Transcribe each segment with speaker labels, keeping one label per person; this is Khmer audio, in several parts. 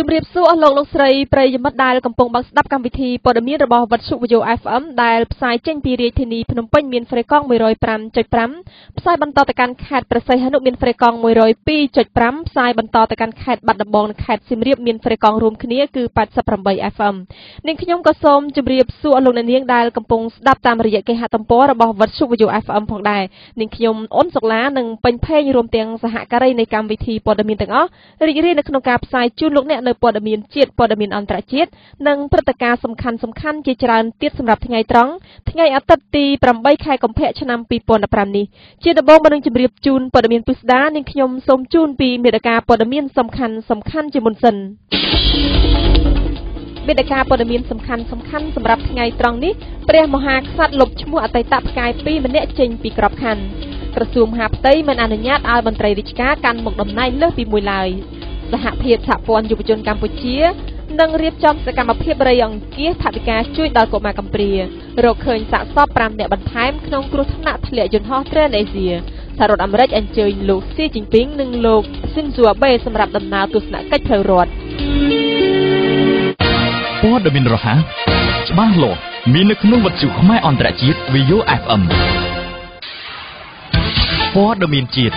Speaker 1: ជំរាបសួរអស់លោកស្រីប្រិយមិត្តដែលកំពុងបានស្ដាប់កម្មវិធីព័ត៌មានរបស់វិទ្យុវិទ្យុ FM ដែលផ្សាយចេញពីរាជធានីភ្នំពេញមានហ្វ្រេកង់ 105.5 ផ្សាយបន្តទៅកាន់ខេត្តព្រះសីហនុមានហ្វ្រេកង់ 102.5 ផ្សាយបន្តទៅកាន់ខេត្តបាត់ដំបងនិងខេត្តសៀមរាបមានហ្វ្រេកង់រួមគ្នាគឺ88 FM នាងខ្ញុំក៏សូមជម្រាបសួរលោកអ្នកនាងដែលកំពុងស្ដាប់តាមរយៈគេហទំព័ររបស់វិទ្យុវិទ្យុ FM ផងដែរនាងខ្ញុំអូនសុកឡានិងពេញភេងរួមទាំងសហការីនៃកម្មវិធីព័ត៌មានទាំងអស់រីករាយនៅក្នុងការផ្សាយជូនលោកអ្នកនៅព័ត៌មានជាតិព័ត៌មានអន្តរជាតិនិងព្រឹត្តិការណ៍សំខាន់ៗជាច្រើនទៀតសម្រាប់ថ្ងៃត្រង់ថ្ងៃអាទិត្យទី8ខែកុម្ភៈឆ្នាំ2015នេះជាដំបូងមកនឹងជម្រាបជូនព័ត៌មានពិស្ដានាងខ្ញុំសូមជូនពីមេត្តាព័ត៌មានសំខាន់ជាមុនសិនមេត្តាព័ត៌មានសំខាន់សម្រាប់ថ្ងៃត្រង់នេះព្រះមហាក្សត្រលុបឈ្មោះអតីតផ្កាយ2ម្នាក់ចេញពីក្របខ័ណ្ឌក្រសួងមហាផ្ទៃមិនអនុញ្ញាតឲ្យមន្ត្រីរាជការកាន់មុខតំណែងលើសពី1ឡើយសហភាពសហព័ន្ធយុវជនកម្ពុជានឹងរៀបចំសកម្មភាពរៃអង្គាសថវិកាជួយដល់កុមារកំព្រារកឃើញសាកសព5នាក់បន្ថែមក្នុងគ្រោះថ្នាក់ធ្លាក់យន្តហោះត្រេនអេស៊ីសហរដ្ឋអាមេរិកអញ្ជើញលោកស៊ីជីនពីងនិងលោកស៊ិនស៊ូអាបេសម្រាប់ដំណើរទស្សនកិច្ចផ្លូវរដ្ឋ
Speaker 2: ព័ត៌មានរហ័សច្បាស់លាស់មាននៅក្នុងវិទ្យុខ្មែរអន្តរជាតិ VO FM ព័ត៌មានជាតិ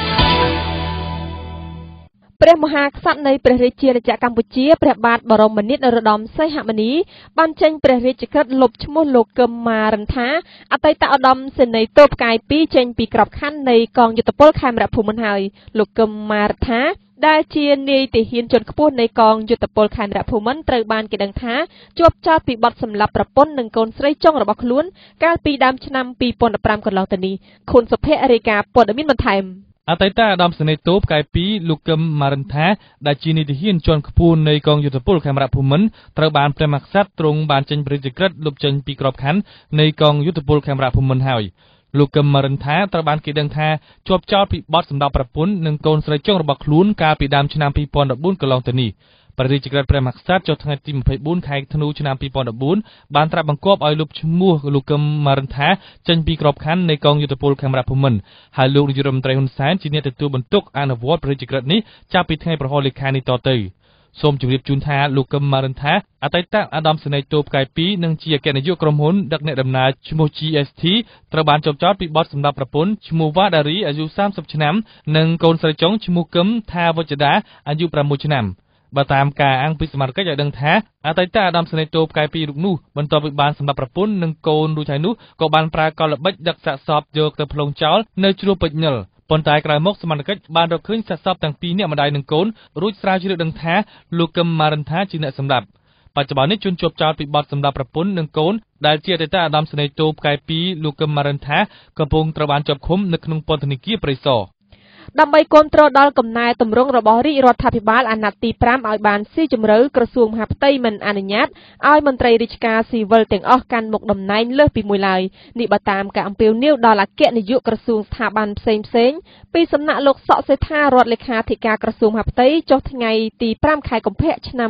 Speaker 1: ព្រះមហាក្សត្រនៃព្រះរាជាណាចក្រកម្ពុជាព្រះបាទបរមនាថនរោត្តមសីហមុនីបានចេញព្រះរាជក្រឹត្យលុបឈ្មោះលោកកឹមម៉ារិនថាអតីតឧត្តមសេនីយ៍ទ័ពផ្កាយ2ចេញពីក្របខ័ណ្ឌនៃកងយុទ្ធពលខេមរភូមិន្ទហើយលោកកឹមម៉ារិនថាដែលជានាយទាហានជាន់ខ្ពស់នៃកងយុទ្ធពលខេមរភូមិន្ទត្រូវបានគេដឹងថាជាប់ចោទពីបទសម្លាប់ប្រពន្ធនិងកូនស្រីចុងរបស់ខ្លួនកាលពីដើមឆ្នាំ2015កន្លងទៅនេះខុនសុភ័ក្ររាយការណ៍ព័ត៌មានបន្ថែម
Speaker 3: អតីតឧត្តមសេនីយ៍ទ័ពផ្កាយ2លោកកឹមម៉ារិនថាដែលជានាយទាហានជាន់ខ្ពស់នៃកងយុទ្ធពលខេមរភូមិន្ទត្រូវបានព្រះមហាក្សត្រទ្រង់បានចេញព្រះរាជក្រឹត្យលុបចេញពីក្របខ័ណ្ឌនៃកងយុទ្ធពលខេមរភូមិន្ទហើយលោកកឹមម៉ារិនថាត្រូវបានគេដឹងថាជាប់ចោទពីបទសម្លាប់ប្រពន្ធនិងកូនស្រីចុងរបស់ខ្លួនកាលពីដើមឆ្នាំ2014កន្លងទៅនេះព្រះរាជក្រឹត្យព្រះមហាក្សត្រចុះថ្ងៃទី24ខែធ្នូឆ្នាំ2014បានត្រាស់បង្គាប់ឲ្យលុបឈ្មោះលោកកឹមម៉ារិនថាចេញពីក្របខ័ណ្ឌនៃកងយុទ្ធពលខេមរភូមិន្ទហើយលោកនាយករដ្ឋមន្ត្រីហ៊ុនសែនជាអ្នកទទួលបន្ទុកអនុវត្តព្រះរាជក្រឹត្យនេះចាប់ពីថ្ងៃប្រហោះលេខានេះតទៅសូមជម្រាបជូនថាលោកកឹមម៉ារិនថាអតីតឧត្តមសេនីយ៍ទ័ពផ្កាយ2និងជាអគ្គនាយកក្រុមហ៊ុនដឹកអ្នកដំណើរឈ្មោះ GST ត្រូវបានជាប់ចោទពីបទសម្លាប់ប្រពន្ធឈ្មោះវ៉ាដារីអាយុ30ឆ្នាំនិងកូនស្រីចុងឈ្មោះកឹមថាវចដាអាយុ6ឆ្នាំបើតាមការអាងពីសមាជិកឲ្យដឹងថាអតីតឧត្តមសេនីយ៍ទ័ពផ្កាយ2រូបនោះបន្ទាប់ពីបានសម្លាប់ប្រពន្ធនិងកូនរួចហើយនោះក៏បានប្រើកលល្បិចដឹកសាកសពយកទៅផ្លុំចោលនៅជ្រោះពេជ្រញិលប៉ុន្តែក្រោយមកសមាជិកបានរកឃើញសាកសពទាំងពីរនាក់ម្ដាយនិងកូនរួចស្រាវជ្រាវដឹងថាលោកកឹមម៉ារិនថាជាអ្នកសម្លាប់បច្ចុប្បន្ននេះជនជាប់ចោទពីបទសម្លាប់ប្រពន្ធនិងកូនដែលជាអតីតឧត្តមសេនីយ៍ទ័ពផ្កាយ2លោកកឹមម៉ារិនថាកំពុងត្រូវបានជាប់ឃុំនៅក្នុងពន្ធនាគារព្រៃសរ
Speaker 1: ដើម្បីគ្រប់គ្រងដល់កំណែតម្រង់របស់រាជរដ្ឋាភិបាលអាណត្តិទី5ឲ្យបានស៊ីជម្រៅក្រសួងមហាផ្ទៃមិនអនុញ្ញាតឲ្យមន្ត្រីរាជការស៊ីវិលទាំងអស់កាន់មុខតំណែងលើសពី1ឡើយនេះបើតាមការអំពាវនាវដល់អគ្គនាយកក្រសួងស្ថាប័នផ្សេងពីសំណាក់លោកសុកសេដ្ឋារដ្ឋលេខាធិការក្រសួងមហាផ្ទៃចុះថ្ងៃទី5ខែកុម្ភៈឆ្នាំ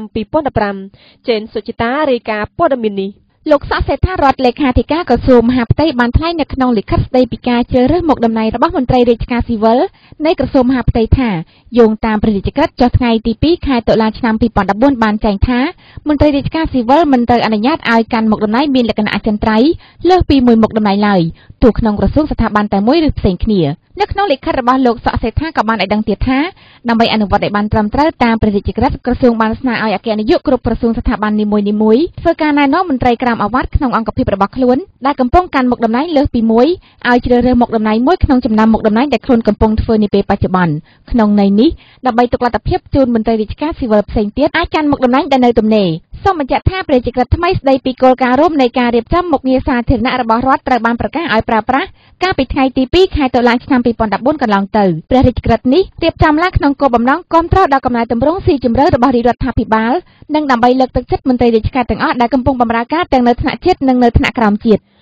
Speaker 1: 2015ចេនសុចិតារាយការណ៍ព័ត៌មាននេះ
Speaker 4: លោកសុកសេដ្ឋារដ្ឋលេខាធិការក្រសួងមហាផ្ទៃបានថ្លែងនៅក្នុងលិខិតស្ដីពីការជ្រើសរើសមុខតំណែងរបស់មន្ត្រីរាជការស៊ីវិលនៃក្រសួងមហាផ្ទៃថាយោងតាមព្រះរាជក្រឹត្យចុះថ្ងៃទី2ខែតុលាឆ្នាំ2014បានចែងថាមន្ត្រីរាជការស៊ីវិលមិនត្រូវអនុញ្ញាតឲ្យកាន់មុខតំណែងមានលក្ខណៈអចិន្ត្រៃយ៍លើសពី1មុខតំណែងឡើយទោះក្នុងក្រសួងស្ថាប័នតែមួយឬផ្សេងគ្នានៅក្នុងលិខិតរបស់លោកសុកសេដ្ឋាក៏បានឲ្យដឹងទៀតថាដើម្បីអនុវត្តឲ្យបានត្រឹមត្រូវតាមព្រះរាជក្រឹត្យក្រសួងបានស្នើឲ្យអគ្គនាយកគ្រប់ក្រសួងស្ថាប័ននីមួយៗធ្វើការណែនាំមន្ត្រីក្រមអាវ៉ាត់ក្នុងអង្គភាពរបស់ខ្លួនដែលកំពុងកាន់មុខតំណែងលើសពី1ឲ្យជ្រើសរើសមុខតំណែងមួយក្នុងចំណោមមុខតំណែងដែលខ្លួនកំពុងធ្វើនាពេលបច្ចុប្បន្នក្នុងន័យនេះដើម្បីទុកលទ្ធភាពជូនមន្ត្រីរាជការស៊ីវិលផ្សេងទៀតអាចកាន់មុខតំណែងដែលនៅទំនេរសូមបញ្ជាក់ថាព្រះរាជក្រឹត្យថ្មីស្ដីពីគោលការណ៍រួមនៃការរៀបចំមុខងារសាធារណៈរបស់រដ្ឋត្រូវបានប្រកាសឲ្យប្រើប្រាស់កាលពីថ្ងៃទី2ខែតុលាឆ្នាំ2014កន្លងទៅព្រះរាជក្រឹត្យនេះរៀបចំឡើងក្នុងគោលបំណងគាំទ្រដល់កំណែតម្រង់ស៊ីជម្រៅរបស់រាជរដ្ឋាភិបាលនិងដើម្បីលើកទឹកចិត្តមន្ត្រីរាជការទាំងអស់ដែលកំពុងបម្រើការទាំងនៅថ្នាក់ជាតិនិងនៅថ្នាក់ក្រោមជាតិ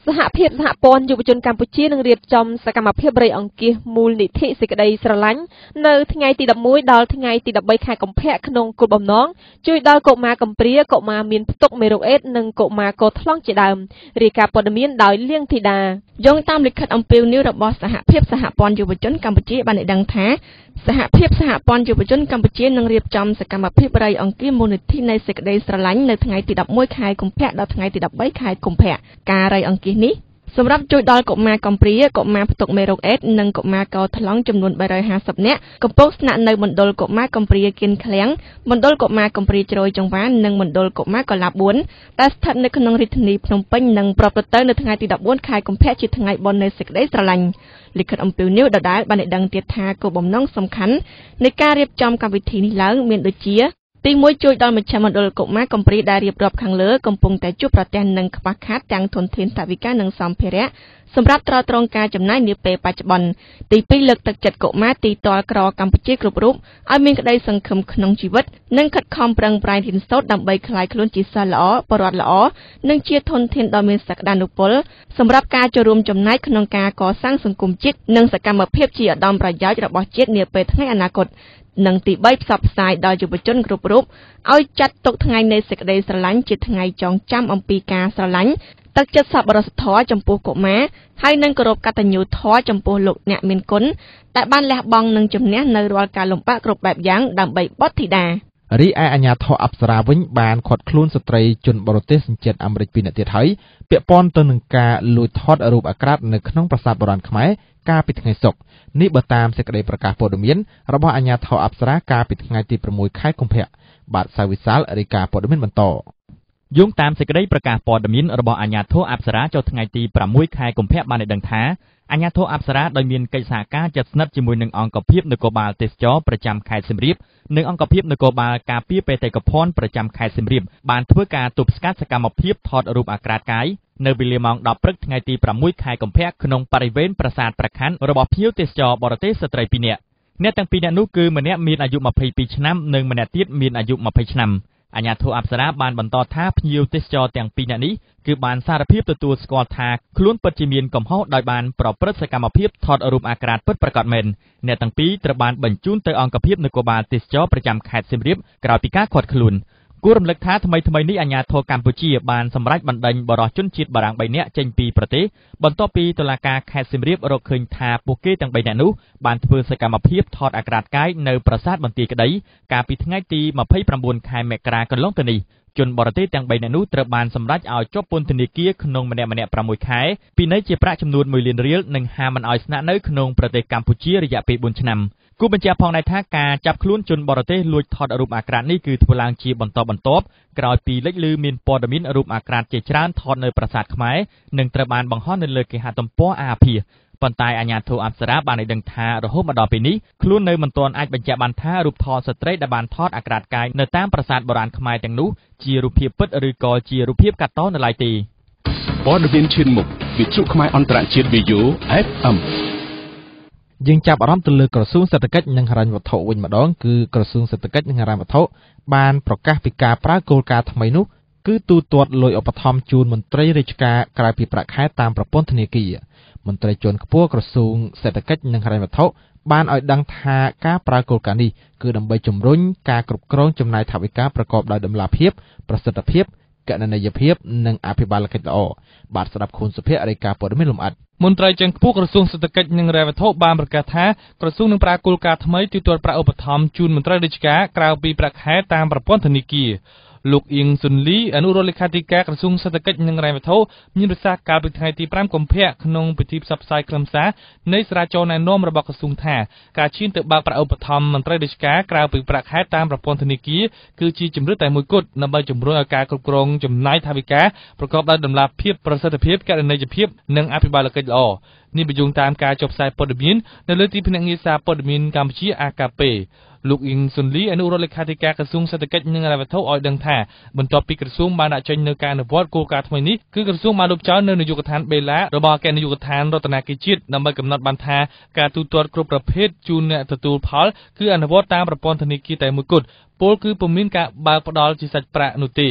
Speaker 1: សហភាពសហព័ន្ធយុវជនកម្ពុជានឹងរៀបចំសកម្មភាពរៃអង្គាសមូលនិធិសេចក្តីស្រឡាញ់នៅថ្ងៃទី11ដល់ថ្ងៃទី13ខែកុម្ភៈក្នុងគោលបំណងជួយដល់កុមារកំព្រាកុមារមានផ្ទុកមេរោគអេដនិងកុមារកថ្លង់ជាដើមរាយការណ៍ព័ត៌មានដោយលៀងធីតាយោងតាមលិខិតអំពាវនាវរបស់សហភាពសហព័ន្ធយុវជនកម្ពុជាបានដឹងថាសហភាពសហព័ន្ធយុវជនកម្ពុជានឹងរៀបចំសកម្មភាពរៃអង្គាសមូលនិធិនៃសេចក្តីស្រឡាញ់នៅថ្ងៃទី11ខែកុម្ភៈដល់ថ្ងៃទី13ខែកុម្ភៈការរៃអង្គាសនេះសម្រាប់ជួយដល់កុមារកំព្រាកុមារផ្ទុកមេរោគអេដនិងកុមារកថ្លង់ចំនួន350នាក់កំពុងស្នាក់នៅមណ្ឌលកុមារកំព្រាគៀនឃ្លាំងមណ្ឌលកុមារកំព្រាជ្រោយចង្វាននិងមណ្ឌលកុមារកឡា4ដែលស្ថិតនៅក្នុងរាជធានីភ្នំពេញនិងប្រព្រឹត្តទៅនៅថ្ងៃទី14ខែកុម្ភៈជាថ្ងៃបុណ្យនៃសេចក្តីស្រឡាញ់លិខិតអំពាវនាវដដែលបានដឹងទៀតថាគោលបំណងសំខាន់នៃការរៀបចំកម្មវិធីនេះឡើងមានដូចជាទី1ជួយដល់មជ្ឈមណ្ឌលកុមារកំព្រាដែលរៀបរាប់ខាងលើកំពុងតែជួបប្រទះនឹងខ្វះខាតទាំងធនធានថវិកានិងសម្ភារៈសម្រាប់ទ្រទ្រង់ការចំណាយនាពេលបច្ចុប្បន្នទី2លើកទឹកចិត្តកុមារទីទាល់ក្រកម្ពុជាគ្រប់រូបឲ្យមានក្តីសង្ឃឹមក្នុងជីវិតនិងខិតខំប្រឹងប្រែងរៀនសូត្រដើម្បីក្លាយខ្លួនជាសិស្សល្អបរិវត្តល្អនិងជាធនធានដ៏មានសក្តានុពលសម្រាប់ការចូលរួមចំណែកក្នុងការកសាងសង្គមជាតិនិងសកម្មភាពជាឧត្តមប្រយោជន៍របស់ជាតិនាពេលថ្ងៃអនាគតនិងទី3ផ្សព្វផ្សាយដល់យុវជនគ្រប់រូបឲ្យចាត់ទុកថ្ងៃនៃសេចក្តីស្រឡាញ់ជាថ្ងៃចងចាំអំពីការស្រឡាញ់ទឹកចិត្តសប្បុរសធម៌ចំពោះកុមារហើយនឹងគោរពកតញ្ញូធម៌ចំពោះលោកអ្នកមានគុណដែលបានលះបង់និងជំនះនៅរាល់ការលំបាកគ្រប់បែបយ៉ាងដើម្បីបុត្រធីតា
Speaker 5: រីឯអាជ្ញាធរអប្សរាវិញបានឃាត់ខ្លួនស្ត្រីជនបរទេសសញ្ជាតិអាមេរិក2នាក់ទៀតហើយពាក់ព័ន្ធទៅនឹងការលួចថតរូបអាក្រាតនៅក្នុងប្រាសាទបុរាណខ្មែរកាលពីថ្ងៃសុក្រនេះបើតាមសេចក្តីប្រកាសព័ត៌មានរបស់អាជ្ញាធរអប្សរាកាលពីថ្ងៃទី6ខែកុម្ភៈបាទសាវិសាលរាយការណ៍ព័ត៌មានបន្ត
Speaker 2: យោងតាមសេចក្តីប្រកាសព័ត៌មានរបស់អាជ្ញាធរអប្សរាចុះថ្ងៃទី6ខែកុម្ភៈបានដឹងថាអាជ្ញាធរអប្សរាដោយមានកិច្ចសហការជិតស្និទ្ធជាមួយនឹងអង្គភាពនគរបាលទេសចរប្រចាំខេត្តសៀមរាបនិងអង្គភាពនគរបាលការពារបេតិកភណ្ឌប្រចាំខេត្តសៀមរាបបានធ្វើការទប់ស្កាត់សកម្មភាពថតរូបអាក្រាតកាយនៅវេលាម៉ោង10ព្រឹកថ្ងៃទី6ខែកុម្ភៈក្នុងបរិវេណប្រាសាទព្រះខ័នរបស់ភ្ញៀវទេសចរបរទេសស្ត្រី2នាក់អ្នកទាំងពីរនាក់នោះគឺម្នាក់មានអាយុ22ឆ្នាំនិងម្នាក់ទៀតមានអាយុ20ឆ្នាំអាជ្ញាធរអប្សរាបានបន្តថាភ្ញៀវទេសចរទាំងពីរនាក់នេះគឺបានសារភាពទទួលស្គាល់ថាខ្លួនពិតជាមានកំហុសដោយបានប្រព្រឹត្តសកម្មភាពថតរូបអាក្រាតពិតប្រាកដមែនអ្នកទាំងពីរត្រូវបានបញ្ជូនទៅអង្គភាពនគរបាលទេសចរប្រចាំខេត្តសៀមរាបក្រោយពីការឃាត់ខ្លួនគួររំលឹកថាថ្មីៗនេះអាជ្ញាធរកម្ពុជាបានសម្រេចបណ្តេញបរិសុទ្ធជនជាតិបារាំង3នាក់ចេញពីប្រទេសបន្ទាប់ពីតុលាការខេត្តសៀមរាបរកឃើញថាពួកគេទាំង3នាក់នោះបានធ្វើសកម្មភាពថតអាក្រាតកាយនៅប្រាសាទបន្ទាយក្តីកាលពីថ្ងៃទី29ខែមករាកន្លងទៅនេះជនបរទេសទាំង3នាក់នោះត្រូវបានសម្រេចឲ្យជាប់ពន្ធនាគារក្នុងម្នាក់6ខែពិន័យជាប្រាក់ចំនួន1លានរៀលនិងហាមមិនឲ្យស្នាក់នៅក្នុងប្រទេសកម្ពុជារយៈពេល4ឆ្នាំគូបញ្ជាក់ផងដែរថាការចាប់ខ្លួនជនបរទេសលួចថតរូបអាក្រាតនេះគឺធ្វើឡើងជាបន្តបន្ទាប់ក្រោយពីលេចឮមានព័ត៌មានរូបអាក្រាតជាច្រើនថតនៅប្រាសាទខ្មែរនិងត្រូវបានបង្ហោះនៅលើគេហទំព័រអាភាសប៉ុន្តែអាជ្ញាធរអប្សរាបានឲ្យដឹងថារហូតមកដល់ពេលនេះខ្លួននៅមិនទាន់អាចបញ្ជាក់បានថារូបថតស្ត្រីដែលបានថតអាក្រាតកាយនៅតាមប្រាសាទបុរាណខ្មែរទាំងនោះជារូបភាពពិតឬក៏ជារូបភាពកាត់តនៅឡើយទេ
Speaker 6: ព័ត៌មានឈានមុខវិទ្យុខ្មែរអន្តរជាតិ VO FM
Speaker 5: យើងចាប់អារម្មណ៍ទៅលើក្រសួងសេដ្ឋកិច្ចនិងហិរញ្ញវត្ថុវិញម្ដងគឺក្រសួងសេដ្ឋកិច្ចនិងហិរញ្ញវត្ថុបានប្រកាសពីការប្រើគោលការណ៍ថ្មីនោះគឺទូទាត់លុយឧបត្ថម្ភជូនមន្ត្រីរាជការក្រៅពីប្រាក់ខែតាមប្រព័ន្ធធនាគារមន្ត្រីជាន់ខ្ពស់ក្រសួងសេដ្ឋកិច្ចនិងហិរញ្ញវត្ថុបានឲ្យដឹងថាការប្រើគោលការណ៍នេះគឺដើម្បីជំរុញការគ្រប់គ្រងចំណាយថវិកាប្រកបដោយតម្លាភាពប្រសិទ្ធភាពកណន័យភាពនិងអភិបាលកិច្ចល្អបាទស្ដាប់ខុនសុភ័ក្ររាយការណ៍ព័ត៌មានលម្អិត
Speaker 3: មន្ត្រីជាន់ខ្ពស់ក្រសួងសេដ្ឋកិច្ចនិងហិរញ្ញវត្ថុបានប្រកាសថាក្រសួងនឹងប្រើគោលការណ៍ថ្មីទូទាត់ប្រាក់ឧបត្ថម្ភជូនមន្ត្រីរាជការក្រៅពីប្រាក់ខែតាមប្រព័ន្ធធនាគារលោកអៀងស៊ុនលីអនុរដ្ឋលេខាធិការក្រសួងសេដ្ឋកិច្ចនិងហិរញ្ញវត្ថុមានប្រសាសន៍កាលពីថ្ងៃទី5កុម្ភៈក្នុងពិធីផ្សព្វផ្សាយខ្លឹមសារនៃសារាចរណែនាំរបស់ក្រសួងថាការឈានទៅបើកប្រាក់ឧបត្ថម្ភមន្ត្រីរាជការក្រៅពីប្រាក់ខែតាមប្រព័ន្ធធនាគារគឺជាជំរឿនតែមួយគត់ដើម្បីជំរុញឲ្យការគ្រប់គ្រងចំណាយថវិកាប្រកបដោយតម្លាភាពប្រសិទ្ធភាពកណន័យភាពនិងអភិបាលកិច្ចល្អនេះបញ្យល់តាមការចុះផ្សាយព័ត៌មាននៅលើទីភ្នាក់ងារសារព័ត៌មានកម្ពុជា AKP លោកអ៊ីងស៊ុនលីអនុរដ្ឋលេខាធិការក្រសួងសេដ្ឋកិច្ចនិងហិរញ្ញវត្ថុឲ្យដឹងថាបន្ទាប់ពីក្រសួងបានដាក់ចេញនូវការអនុវត្តគោលការណ៍ថ្មីនេះគឺក្រសួងបានលុបចោលនៅនាយកដ្ឋានបេឡារបស់អគ្គនាយកដ្ឋានរដ្ឋាភិបាលជាតិដើម្បីកំណត់បានថាការទូទាត់គ្រប់ប្រភេទជូនអ្នកទទួលផលគឺអនុវត្តតាមប្រព័ន្ធធនាគារតែមួយគត់ពលគឺពុំមានការបើកផ្ដាល់ជាសាច់ប្រាក់នោះទេ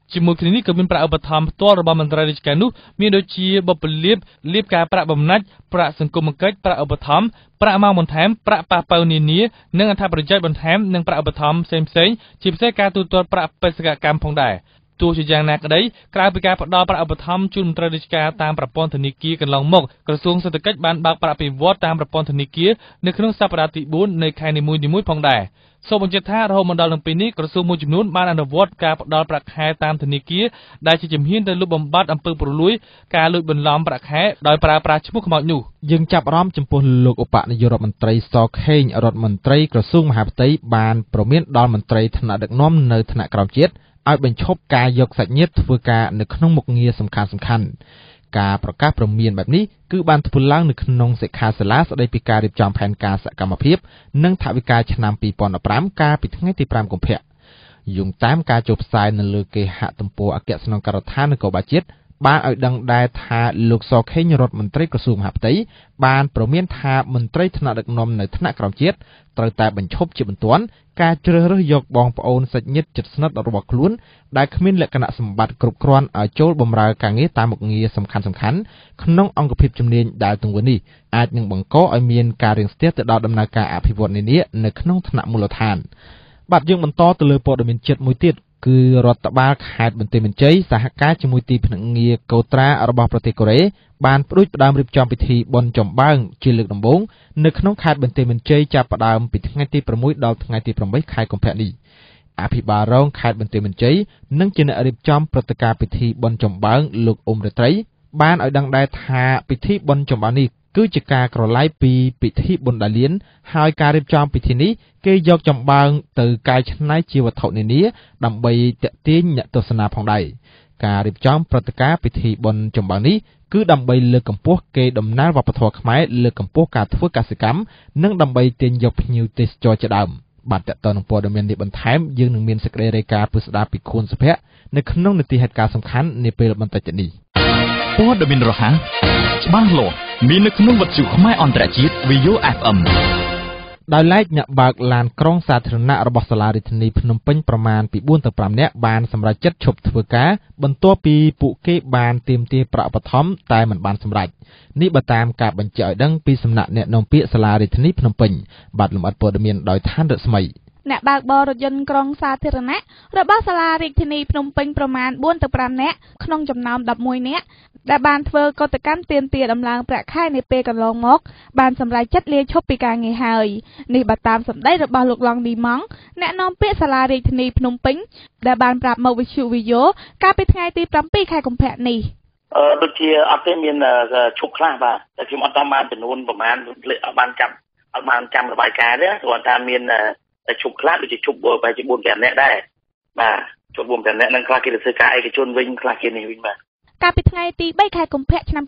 Speaker 3: ជាមួយគ្នានេះក៏មានប្រាក់ឧបត្ថម្ភផ្ទាល់របស់មន្ត្រីរាជការនោះមានដូចជាបុព្វលាភការប្រាក់បំណាច់ប្រាក់សង្គមគិច្ចប្រាក់ឧបត្ថម្ភប្រាក់ម៉ោងបន្ថែមប្រាក់ប៉ះប៉ូវនានានិងអត្ថប្រយោជន៍បន្ថែមនិងប្រាក់ឧបត្ថម្ភផ្សេងៗជាពិសេសការទូទាត់ប្រាក់បេសកកម្មផងដែរទោះជាយ៉ាងណាក្តីក្រៅពីការផ្តល់ប្រាក់ឧបត្ថម្ភជូនមន្ត្រីរាជការតាមប្រព័ន្ធធនាគារកន្លងមកក្រសួងសេដ្ឋកិច្ចបានបើកប្រាក់ពិវត្តតាមប្រព័ន្ធធនាគារនៅក្នុងសប្តាហ៍ទី4នៃខែនីមួយៗផងដែរសូមបញ្ជាក់ថារហូតមកដល់នឹងពេលនេះក្រសួងមួយចំនួនបានអនុវត្តការផ្តល់ប្រាក់ខែតាមធនាគារដែលជាជំហានទៅលុបបំបាត់អំពើពុករលួយការលួចបន្លំប្រាក់ខែដោយប្រើប្រាស់ឈ្មោះខ្មោចនោះ
Speaker 5: យើងចាប់អារម្មណ៍ចំពោះលោកឧបនាយករដ្ឋមន្ត្រីសខេងរដ្ឋមន្ត្រីក្រសួងមហាផ្ទៃបានព្រមានដល់មន្ត្រីថ្នាក់ដឹកនាំនៅថ្នាក់ក្រោមជាតិឲ្យបញ្ឈប់ការយកសាច់ញាតិធ្វើការនៅក្នុងមុខងារសំខាន់ៗការប្រកាសព្រមានបែបនេះគឺបានធ្វើឡើងនៅក្នុងសិក្ខាសាលាស្តីពីការរៀបចំផែនការសកម្មភាពនិងថវិកាឆ្នាំ2015កាលពីថ្ងៃទី5កុម្ភៈយោងតាមការចុះផ្សាយនៅលើគេហទំព័រអគ្គស្នងការដ្ឋាននគរបាលជាតិបានឲ្យដឹងដែរថាលោកសខេងរដ្ឋមន្ត្រីក្រសួងមហាផ្ទៃបានព្រមានថាមន្ត្រីថ្នាក់ដឹកនាំនៅថ្នាក់ក្រោមជាតិត្រូវតែបញ្ឈប់ជាបន្ទាន់ការជ្រើសរើសយកបងប្អូនសាច់ញាតិជិតស្និទ្ធរបស់ខ្លួនដែលគ្មានលក្ខណៈសម្បត្តិគ្រប់គ្រាន់ឲ្យចូលបម្រើការងារតាមមុខងារសំខាន់ៗក្នុងអង្គភាពជំនាញដែលទង្វើនេះអាចនឹងបង្កឲ្យមានការរាំងស្ទះទៅដល់ដំណើរការអភិវឌ្ឍនានានៅក្នុងថ្នាក់មូលដ្ឋានបាទយើងបន្តទៅលើព័ត៌មានជាតិមួយទៀតគឺរដ្ឋបាលខេត្តបន្ទាយមានជ័យសហការជាមួយទីភ្នាក់ងារកូត្រារបស់ប្រទេសកូរ៉េបានផ្ដួចផ្ដើមរៀបចំពិធីបុណ្យចម្បើងជាលើកដំបូងនៅក្នុងខេត្តបន្ទាយមានជ័យចាប់ផ្ដើមពីថ្ងៃទី6ដល់ថ្ងៃទី8ខែកុម្ភៈនេះអភិបាលរងខេត្តបន្ទាយមានជ័យនិងជាអ្នករៀបចំព្រឹត្តិការណ៍ពិធីបុណ្យចម្បើងលោកអ៊ុំរត្រីបានឲ្យដឹងដែរថាពិធីបុណ្យចម្បើងនេះគឺជាការក្រឡៃពីពិធីបុណ្យដាលៀនហើយការរៀបចំពិធីនេះគេយកចម្បើងទៅកែច្នៃជាវត្ថុនានាដើម្បីទាក់ទាញអ្នកទស្សនាផងដែរការរៀបចំព្រឹត្តិការណ៍ពិធីបុណ្យចម្បើងនេះគឺដើម្បីលើកកម្ពស់កេរដំណែលវប្បធម៌ខ្មែរលើកកម្ពស់ការធ្វើកសិកម្មនិងដើម្បីទាញយកភ្ញៀវទេសចរជាដើមបាទតទៅនឹងព័ត៌មាននេះបន្ថែមយើងនឹងមានសេចក្តីរាយការណ៍ពិស្ដារពីខួនសុភ័ក្រនៅក្នុងនីតិហេតុការណ៍សំខាន់នាពេលបន្តិចនេះ
Speaker 2: ព័ត៌មានរហ័សច្បាស់លាស់មាននៅក្នុងវិទ្យុខ្មែរអន្តរជាតិ VO FM
Speaker 5: ដោយឡែកអ្នកបើកឡានក្រុងសាធារណៈរបស់សាលារដ្ឋាភិបាលភ្នំពេញប្រមាណពី4ទៅ5នាក់បានសម្រេចចិត្តឈប់ធ្វើការបន្ទាប់ពីពួកគេបានទាមទារប្រាក់ឧបត្ថម្ភតែមិនបានសម្រេចនេះបើតាមការបញ្ជាក់ឲ្យដឹងពីសំណាក់អ្នកនាំពាក្យសាលារដ្ឋាភិបាលភ្នំពេញបាទលំអិតព័ត៌មានដោយឋានរស្មី
Speaker 7: អ្នកបើកបររថយន្តក្រុងសាធារណៈរបស់សាលារាជធានីភ្នំពេញប្រមាណ4ទៅ5នាក់ក្នុងចំណោម11នាក់ដែលបានធ្វើកតកម្មទាមទារដំឡើងប្រាក់ខែនាពេលកន្លងមកបានសម្រេចចិត្តលាឈប់ពីការងារហើយនេះបើតាមសម្ដីរបស់លោកឡុងឌីម៉ង់អ្នកនាំពាក្យសាលារាជធានីភ្នំពេញដែលបានប្រាប់មកវិទ្យុវីយ៉ូកាលពីថ្ងៃទី7ខែកុម្ភៈនេះ
Speaker 8: ដូចជាអត់ទេមានឈប់ខ្លះបាទតែខ្ញុំអត់តាមបានចំនួនប្រហែលអត់បានចាំរបាយការណ៍ទេគ្រាន់តែមានតែឈប់ខ្លះដូចជាឈប់ប្រហែលជា4-5នាក់ដែរបាទឈប់4-5នាក់នឹងខ្លះគេទៅធ្វើការឯកជនវិញខ្លះគេនេះវិញបាទ
Speaker 7: កាលពីថ្ងៃទី3ខែកុម្ភៈឆ្នាំ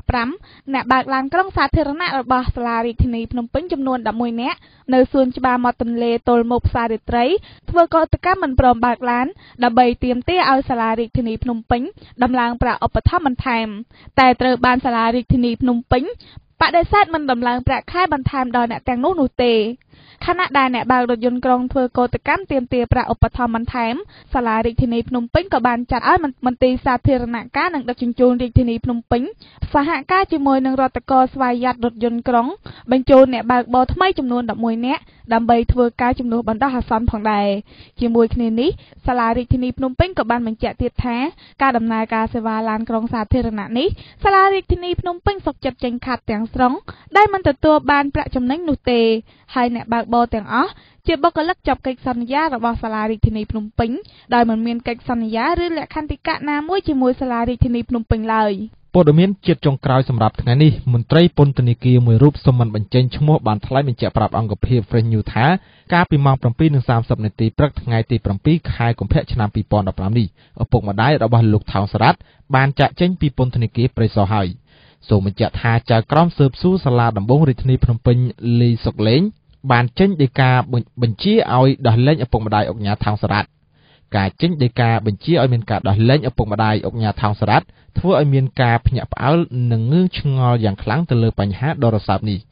Speaker 7: 2015អ្នកបើកឡានក្រុងសាធារណៈរបស់សាលារាជធានីភ្នំពេញចំនួន11នាក់នៅសួនច្បារមាត់ទន្លេទល់មុខផ្សាររាត្រីធ្វើកតកម្មមិនព្រមបើកឡានដើម្បីទាមទារឲ្យសាលារាជធានីភ្នំពេញដំឡើងប្រាក់ឧបត្ថម្ភបន្ថែមតែត្រូវបានសាលារាជធានីភ្នំពេញបដិសេធមិនដំឡើងប្រាក់ខែបន្ថែមដល់អ្នកទាំងនោះទេខណៈដែលអ្នកបើករថយន្តក្រុងធ្វើកតកម្មទាមទារប្រាក់ឧបត្ថម្ភបន្ថែមសាលារាជធានីភ្នំពេញក៏បានចាត់ឲ្យមន្ទីរសាធារណការនិងដឹកជញ្ជូនរាជធានីភ្នំពេញសហការជាមួយនឹងរដ្ឋការស្វ័យយ័តរថយន្តក្រុងបញ្ជូនអ្នកបើកបរថ្មីចំនួន11នាក់ដើម្បីធ្វើការជំនួសបណ្ដោះអាសន្នផងដែរជាមួយគ្នានេះសាលារាជធានីភ្នំពេញក៏បានបញ្ជាក់ទៀតថាការដំណើរការសេវាឡានក្រុងសាធារណៈនេះសាលារាជធានីភ្នំពេញសុខចិត្តចេញខាត់ទាំងស្រុងដែលមិនទទួលបានប្រាក់ចំណេញនោះទេហើយអ្នកបើកបរទាំងអស់ជាបុគ្គលិកជាប់កិច្ចសន្យារបស់សាលារាជធានីភ្នំពេញដោយមិនមានកិច្ចសន្យាឬលក្ខន្តិកៈណាមួយជាមួយសាលារាជធានីភ្នំពេញឡើយ
Speaker 5: ព័ត៌មានជាតិចុងក្រោយសម្រាប់ថ្ងៃនេះមន្ត្រីពន្ធនាគារមួយរូបសូមមិនបញ្ចេញឈ្មោះបានថ្លែងបញ្ជាក់ប្រាប់អង្គភាព Fresh News ថាកាលពីម៉ោង 7:30 នាទីព្រឹកថ្ងៃទី7ខែកុម្ភៈឆ្នាំ2015នេះឪពុកម្ដាយរបស់លោកថោងសារ៉ាត់បានចាក់ចេញពីពន្ធនាគារព្រៃសរហើយសូមបញ្ជាក់ថាចៅក្រមស៊ើបសួរសាលាដំបងរាជធានីភ្នំពេញលីសុកលេងបានចេញដីកាបញ្ជាឲ្យដោះលែងឪពុកម្ដាយអុកញ៉ាថោងសារ៉ាត់ការចេញដីកាបញ្ជាឲ្យមានការដោះលែងឪពុកម្ដាយអុកញ៉ាថោងសារ៉ាត់ធ្វើឲ្យមានការភ្ញាក់ផ្អើលនិងងឿងឆ្ងល់យ៉ាងខ្លាំងទៅលើបញ្ហាដ៏រសើបនេះ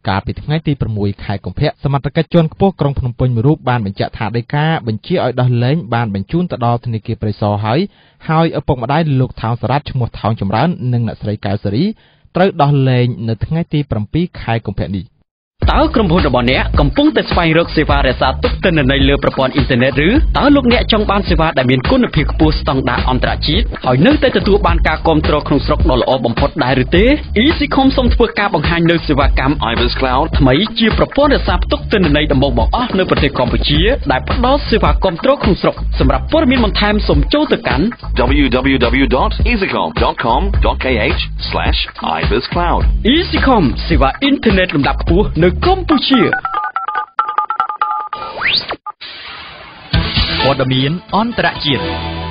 Speaker 5: កាលពីថ្ងៃទី6 ខែកុម្ភៈសមត្ថកិច្ចជាន់ខ្ពស់ក្រុងភ្នំពេញមួយរូបបានបញ្ជាក់ថាដីកាបញ្ជាឲ្យដោះលែងបានបញ្ជូនទៅដល់ធនាគារព្រៃសរហើយឪពុកម្ដាយលោកថោងសារ៉ាត់ឈ្មោះថោងចម្រើននិងអ្នកស្រីកៅសេរីត្រូវដោះលែងនៅថ្ងៃទី7 ខែកុម្ភៈនេះតើក្រុមហ៊ុនរបស់អ្នកកំពុងតែស្វែងរកសេវារក្សាទុកទិន្នន័យលើប្រព័ន្ធអ៊ីនធឺណិតឬតើលោកអ្នកចង់បានសេវាដែលមានគុណភាពខ្ពស់ស្តង់ដារអន្តរជាតិហើយនៅតែទទួលបានការគាំទ្រក្នុងស្រុកដ៏ល្អបំផុតដែរឬទេ EasyCom សូមធ្វើការបង្ហាញនូវសេវាកម្ម Ibis Cloud ថ្មីជាប្រព័ន្ធរក្សាទុកទិន្នន័យដំបូងបង្អស់នៅប្រទេសកម្ពុជាដែលផ្ដល់សេវាគាំទ្រក្នុងស្រុកសម្រាប់ព័ត៌មានបន្ថែមសូមចូលទៅកាន់
Speaker 6: www.easycom.com.kh/ibiscloud
Speaker 5: EasyCom សេវាអ៊ីនធឺណិតលំដាប់ខ្ពស់នៅកម្ពុជាព័ត៌មានអន្តរជាតិ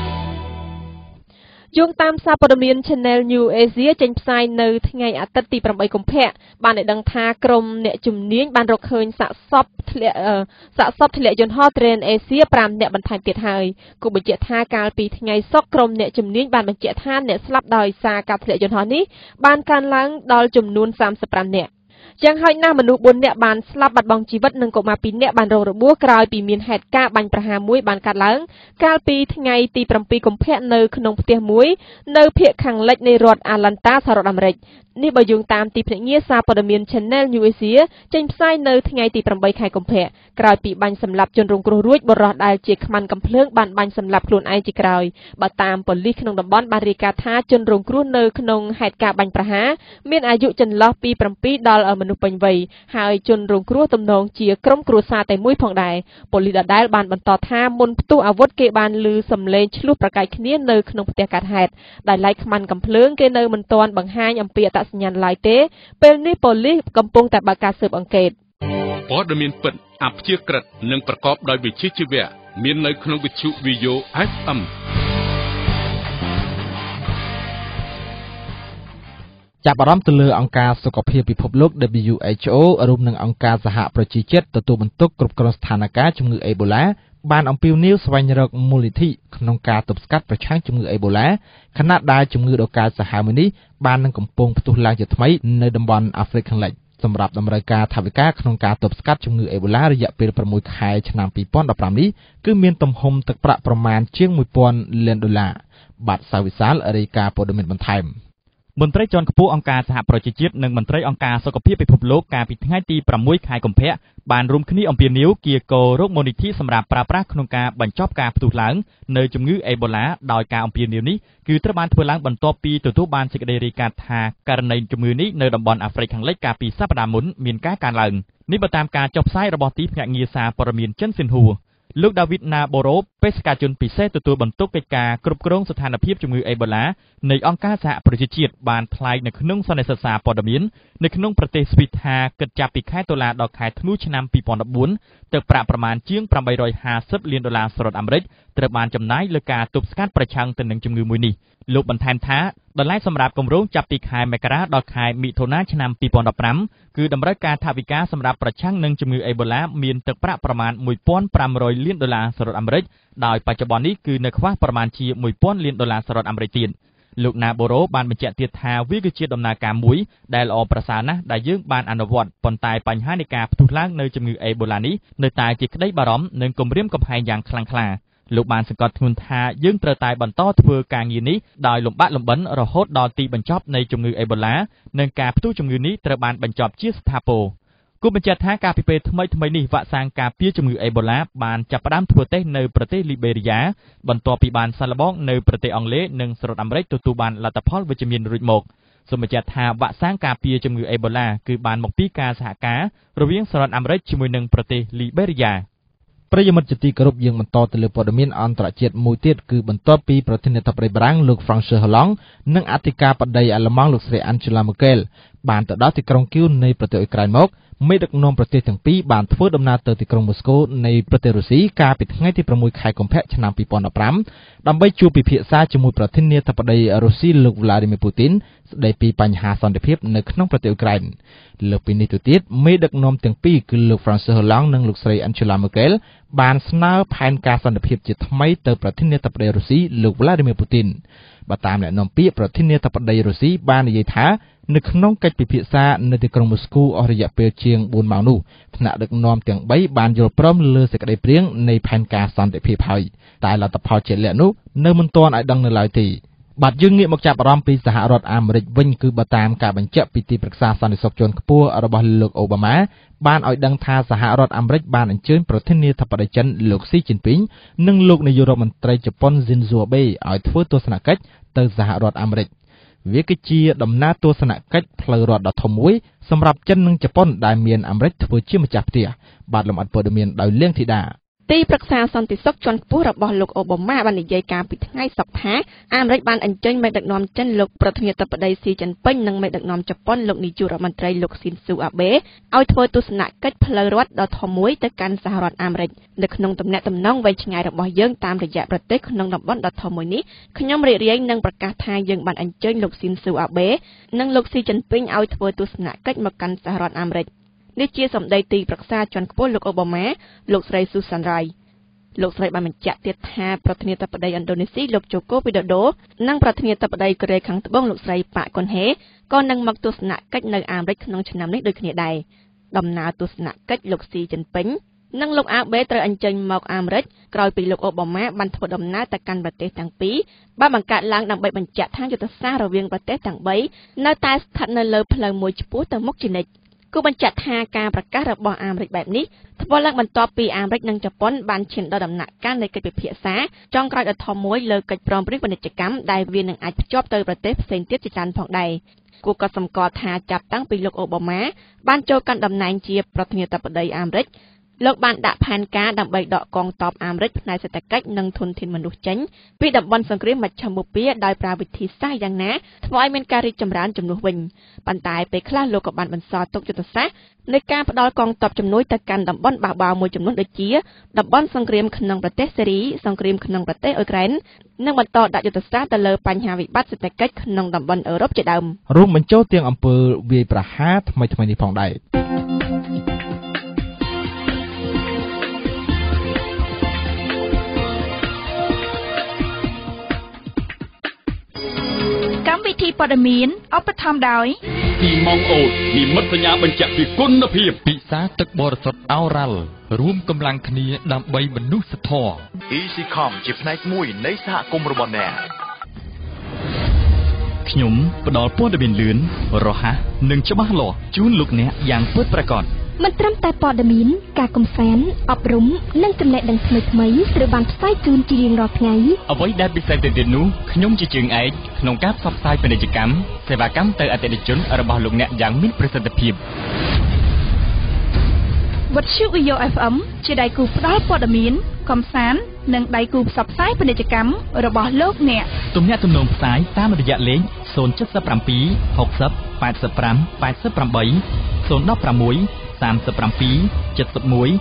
Speaker 1: យោងតាមសារព័ត៌មាន Channel New Asia ចេញផ្សាយនៅថ្ងៃអាទិត្យទី8 កុម្ភៈបានឲ្យដឹងថាក្រុមអ្នកជំនាញបានរកឃើញសាកសពធ្លាក់យន្តហោះ Train Asia 5 នាក់បន្ថែមទៀតហើយគូបញ្ជាក់ថាកាលពីថ្ងៃសុក្រក្រុមអ្នកជំនាញបានបញ្ជាក់ថាអ្នកស្លាប់ដោយសារការធ្លាក់យន្តហោះនេះបានកើនឡើងដល់ចំនួន35នាក់យ៉ាងហោចណាស់មនុស្ស4នាក់បានស្លាប់បាត់បង់ជីវិតនិងកុមារ2នាក់បានរងរបួសក្រោយពីមានហេតុការណ៍បាញ់ប្រហារមួយបានកើតឡើងកាលពីថ្ងៃទី7 កុម្ភៈនៅក្នុងផ្ទះមួយនៅភាគខាងលិចនៃរដ្ឋអាឡង់តាសហរដ្ឋអាមេរិកនេះបើយោងតាមទីភ្នាក់ងារសារព័ត៌មាន Channel New Asia ចេញផ្សាយនៅថ្ងៃទី8 ខែកុម្ភៈក្រោយពីបាញ់សម្លាប់ជនរងគ្រោះរួចបរិសុទ្ធដែលជាខ្មាន់កំភ្លើងបានបាញ់សម្លាប់ខ្លួនឯងជាក្រោយបើតាមប៉ូលីសក្នុងតំបន់បានរាយការណ៍ថាជនរងគ្រោះនៅក្នុងហេតុការណ៍បាញ់ប្រហារមានអាយុចន្លោះពី7ដល់មនុស្សពេញវ័យហើយជនរងគ្រោះទំនងជាក្រុមគ្រួសារតែមួយផងដែរប៉ូលីសដដែលបានបន្តថាមុនផ្ទុះអាវុធគេបានឮសំឡេងឆ្លោះប្រកែកគ្នានៅក្នុងផ្ទះកើតហេតុដែលឡែកខ្មាន់កំភ្លើងគេនៅមិនទាន់បង្ហាញអំពីអត្តសញ្ញាណឡើយទេពេលនេះប៉ូលីសកំពុងតែបើកការស៊ើបអង្កេត
Speaker 6: ព័ត៌មានពិតអព្យាក្រឹតនិងប្រកបដោយវិជ្ជាជីវៈមាននៅក្នុងវិទ្យុ VO FM
Speaker 5: ចាប់អារម្មណ៍ទៅលើអង្គការសុខភាពពិភពលោក WHO រួមនឹងអង្គការសហប្រជាជាតិទទួលបន្ទុកគ្រប់គ្រងស្ថានភាពជំងឺអេបូឡាបានអំពាវនាវស្វែងរកមូលនិធិក្នុងការទប់ស្កាត់ប្រឆាំងជំងឺអេបូឡាខណៈដែលជំងឺដ៏កាចសាហាវមួយនេះបាននឹងកំពុងផ្ទុះឡើងជាថ្មីនៅតំបន់អាហ្វ្រិកខាងលិចសម្រាប់តម្រូវការថវិកាក្នុងការទប់ស្កាត់ជំងឺអេបូឡារយៈពេល6ខែឆ្នាំ2015នេះគឺមានទំហំទឹកប្រាក់ប្រមាណជាង$1000 លានបាទសាវិសាលរាយការណ៍ព័ត៌មានបន្ថែម
Speaker 2: មន្ត្រីជាន់ខ្ពស់អង្គការសហប្រជាជាតិនិងមន្ត្រីអង្គការសុខភាពពិភពលោកកាលពីថ្ងៃទី6 ខែកុម្ភៈបានរួមគ្នាអំពាវនាវគៀកោរោគមូលនិធិសម្រាប់ប្រើប្រាស់ក្នុងការបញ្ចប់ការផ្ទុះឡើងនៅជំងឺអេបូឡាដោយការអំពាវនាវនេះគឺត្រូវបានធ្វើឡើងបន្ទាប់ពីទទួលបានសេចក្តីរាយការណ៍ថាករណីជំងឺនេះនៅតំបន់អាហ្វ្រិកខាងលិចកាលពីសប្តាហ៍មុនមានការកើនឡើងនេះបើតាមការចុះផ្សាយរបស់ទីភ្នាក់ងារសារព័ត៌មានចិនស៊ីនហួរលោកដាវីតណាបូរ៉ូបេសកជនពិសេសទទួលបន្ទុកកិច្ចការគ្រប់គ្រងស្ថានភាពជំងឺអេបូឡានៃអង្គការសហប្រជាជាតិបានថ្លែងនៅក្នុងសន្និសីទសារព័ត៌មាននៅក្នុងប្រទេសស្វីសថាគិតចាប់ពីខែតុលាដល់ខែធ្នូឆ្នាំ2014ទឹកប្រាក់ប្រមាណជាង$850 លានសហរដ្ឋអាមេរិកត្រូវបានចំណាយលើការទប់ស្កាត់ប្រឆាំងទៅនឹងជំងឺមួយនេះលោកបន្ថែមថាដុល្លារសម្រាប់គម្រោងចាប់ពីខែមករាដល់ខែមិថុនាឆ្នាំ2015គឺតម្រូវការថវិកាសម្រាប់ប្រឆាំងនឹងជំងឺអេបូឡាមានទឹកប្រាក់ប្រមាណ$1500 លានសហរដ្ឋអាមេរិកដោយបច្ចុប្បន្ននេះគឺនៅខ្វះប្រមាណជា$1000 លានសហរដ្ឋអាមេរិកទៀតលោកណាបូរ៉ូបានបញ្ជាក់ទៀតថាវាគឺជាដំណើរការមួយដែលល្អប្រសើរណាស់ដែលយើងបានអនុវត្តប៉ុន្តែបញ្ហានៃការផ្ទុះឡើងនៅជំងឺអេបូឡានេះនៅតែជាក្តីបារម្ភនិងគំរាមកំហែងយ៉ាងខ្លាំងក្លាលោកបានសង្កត់ធ្ងន់ថាយើងត្រូវតែបន្តធ្វើការងារនេះដោយលំបាកលំបិនរហូតដល់ទីបញ្ចប់នៃជំងឺអេបូឡានិងការផ្ទុះជំងឺនេះត្រូវបានបញ្ចប់ជាស្ថាពរគូបញ្ជាក់ថាការពិពេលថ្មីនេះវ៉ាក់សាំងការពារជំងឺអេបូឡាបានចាប់ផ្ដើមធ្វើតេស្តនៅប្រទេសលីបេរីយ៉ាបន្ទាប់ពីបានសាកល្បងនៅប្រទេសអង់គ្លេសនិងសហរដ្ឋអាមេរិកទទួលបានលទ្ធផលវិជ្ជមានរួចមកសូមបញ្ជាក់ថាវ៉ាក់សាំងការពារជំងឺអេបូឡាគឺបានមកពីការសហការរវាងសហរដ្ឋអាមេរិកជាមួយនឹងប្រទេសលីបេរីយ៉ាប្រិយមិត្តជាទីគោរពយើងបន្តទៅលើព័ត៌មានអន្តរជាតិមួយទៀតគឺបន្ទាប់ពីប្រធានាធិបតីបារាំងលោក François Hollande និងអធិការបតីអាល្លឺម៉ង់លោកស្រី Angela Merkel បានទៅដល់ទីក្រុងគីវនៃប្រទេសអ៊ុយក្រែនមកមេដឹកនាំប្រទេសទាំងពីរបានធ្វើដំណើរទៅទីក្រុងម៉ូស្គូនៃប្រទេសរុស្ស៊ីកាលពីថ្ងៃទី6 ខែកុម្ភៈឆ្នាំ2015ដើម្បីជួបពិភាក្សាជាមួយប្រធានាធិបតីរុស្ស៊ីលោក Vladimir Putin ស្ដីពីបញ្ហាសន្តិភាពនៅក្នុងប្រទេសអ៊ុយក្រែនលើពីនេះទៅទៀតមេដឹកនាំទាំងពីរគឺលោក François Hollande និងលោកស្រី Angela Merkel បានស្នើផែនការសន្តិភាពជាថ្មីទៅប្រធានាធិបតីរុស្ស៊ីលោក Vladimir Putin បើតាមអ្នកនាំពាក្យប្រធានាធិបតីរុស្ស៊ីបាននិយាយថា
Speaker 5: នៅក្នុងកិច្ចពិភាក្សានៅទីក្រុងមូស្គូអស់រយៈពេលជាង4ម៉ោងនោះថ្នាក់ដឹកនាំទាំង3បានយល់ព្រមលើសេចក្តីព្រាងនៃផែនការសន្តិភាពហើយតែលទ្ធផលជាក់លាក់នោះនៅមិនទាន់ឲ្យដឹងនៅឡើយទេបាទយើងងាកមកចាប់អារម្មណ៍ពីសហរដ្ឋអាមេរិកវិញគឺបើតាមការបញ្ជាក់ពីទីប្រឹក្សាសន្តិសុខជាន់ខ្ពស់របស់លោកអូបាម៉ាបានឲ្យដឹងថាសហរដ្ឋអាមេរិកបានអញ្ជើញប្រធានាធិបតីចិនលោកស៊ីជីនពីងនិងលោកនាយករដ្ឋមន្ត្រីជប៉ុនស៊ីនស៊ូអាបេឲ្យធ្វើទស្សនកិច្ចទៅសហរដ្ឋអាមេរិកវាគឺជាដំណើរទស្សនកិច្ចផ្លូវរដ្ឋដ៏ធំមួយសម្រាប់ចិននិងជប៉ុនដែលមានអាមេរិកធ្វើជាម្ចាស់ផ្ទះបាទលំអិតព័ត៌មានដោយលៀងធីតា
Speaker 1: ទីប្រឹក្សាសន្តិសុខជាន់ខ្ពស់របស់លោកអូបាម៉ាបាននិយាយការពីថ្ងៃសុក្រថាអាមេរិកបានអញ្ជើញមេដឹកនាំចិនលោកប្រធានាធិបតីស៊ីជីនពីងនិងមេដឹកនាំជប៉ុនលោកនាយករដ្ឋមន្ត្រីលោកស៊ីនស៊ូអាបេឲ្យធ្វើទស្សនកិច្ចផ្លូវរដ្ឋដ៏ធំមួយទៅកាន់សហរដ្ឋអាមេរិកនៅក្នុងទំនាក់ទំនងវែងឆ្ងាយរបស់យើងតាមរយៈប្រទេសក្នុងតំបន់ដ៏ធំមួយនេះខ្ញុំរីករាយនឹងប្រកាសថាយើងបានអញ្ជើញលោកស៊ីនស៊ូអាបេនិងលោកស៊ីជីនពីងឲ្យធ្វើទស្សនកិច្ចមកកាន់សហរដ្ឋអាមេរិកនេះជាសម្ដីទីប្រឹក្សាជាន់ខ្ពស់លោកអូបាម៉ាលោកស្រីស៊ូសាន់រ៉ៃលោកស្រីបានបញ្ជាក់ទៀតថាប្រធានាធិបតីឥណ្ឌូនេស៊ីលោកជូកូវីដូដូនិងប្រធានាធិបតីកូរ៉េខាងត្បូងលោកស្រីប៉ាក់កុនហេក៏នឹងមកទស្សនកិច្ចនៅអាមេរិកក្នុងឆ្នាំនេះដូចគ្នាដែរដំណើរទស្សនកិច្ចលោកស៊ីជីនពីងនិងលោកអាបេត្រូវអញ្ជើញមកអាមេរិកក្រោយពីលោកអូបាម៉ាបានធ្វើដំណើរទៅកាន់ប្រទេសទាំងពីរបានបង្កើតឡើងដើម្បីបញ្ជាក់ថាយុទ្ធសាស្ត្ររវាងប្រទេសទាំង3នៅតែស្ថិតនៅលើផ្លូវមួយឆ្ពោះទៅមុខជានិច្ចគូបញ្ជាក់ថាការប្រកាសរបស់អាមេរិកបែបនេះធ្វើឡើងបន្ទាប់ពីអាមេរិកនិងជប៉ុនបានឈានដល់ដំណាក់កាលនៃកិច្ចពិភាក្សាចុងក្រោយដ៏ធំមួយលើកិច្ចព្រមព្រៀងពាណិជ្ជកម្មដែលវានឹងអាចភ្ជាប់ទៅប្រទេសផ្សេងទៀតជាច្រើនផងដែរគូក៏សម្គាល់ថាចាប់តាំងពីលោកអូបាម៉ាបានចូលកាន់តំណែងជាប្រធានាធិបតីអាមេរិកលោកបានដាក់ផែនការដើម្បីដកកងទ័ពអាមេរិកផ្នែកសេដ្ឋកិច្ចនិងធនធានមនុស្សចេញពីតំបន់សង្គ្រាមមជ្ឈិមបូព៌ាដោយប្រើវិធីសាស្ត្រយ៉ាងណាធ្វើឲ្យមានការរីកចម្រើនជំនួសវិញប៉ុន្តែពេលខ្លះលោកក៏បានបន្សល់ទុកយុទ្ធសាស្ត្រនៃការផ្ដល់កងទ័ពជំនួយទៅកាន់តំបន់បះបោរមួយចំនួនដូចជាតំបន់សង្គ្រាមក្នុងប្រទេសសេរីសង្គ្រាមក្នុងប្រទេសអ៊ុយក្រែននិងបន្តដាក់យុទ្ធសាស្ត្រទៅលើបញ្ហាវិបត្តិសេដ្ឋកិច្ចក្នុងតំបន់អឺរ៉ុបជាដើម
Speaker 5: រួមបញ្ចូលទាំងអំពើវាយប្រហារថ្មីៗនេះផងដែរ
Speaker 7: វិធីព័ត៌មានឧបត្ថម្ភដោយ
Speaker 6: ពីម៉ងអូតនិមិត្តសញ្ញាបញ្ជាក់ពីគុណភាព
Speaker 2: ពិសាទឹកបរិសុទ្ធអូរ៉ាល់រួមកម្លាំងគ្នាដើម្បីមនុស្សធម៌
Speaker 9: EasyCom ជាផ្នែកមួយនៃសហគមន៍របស់អ្នក
Speaker 2: ខ្ញុំផ្ដល់ព័ត៌មានលឿនរហ័សនិងច្បាស់លាស់ជូនលោកអ្នកយ៉ាងពិតប្រាកដ
Speaker 10: មិនត្រឹមតែព័ត៌មានការកំសាន្តអប់រំនិងចំណេះដឹងថ្មីៗត្រូវបានផ្សាយជូនជារៀងរាល់ថ្ងៃ
Speaker 2: អ្វីដែលពិសេសទៅទៀតនោះខ្ញុំជាជើងឯកក្នុងការផ្សព្វផ្សាយពាណិជ្ជកម្មសេវាកម្មទៅអតិថិជនរបស់លោកអ្នកយ៉ាងមានប្រសិទ្ធភាព
Speaker 7: វិទ្យុ VO FM ជាដៃគូផ្ដល់ព័ត៌មានកំសាន្តនិងដៃគូផ្សព្វផ្សាយពាណិជ្ជកម្មរបស់លោកអ្នក
Speaker 2: ទំនាក់ទំនងផ្សាយតាមរយៈលេខ077 60 85 88 016 37 71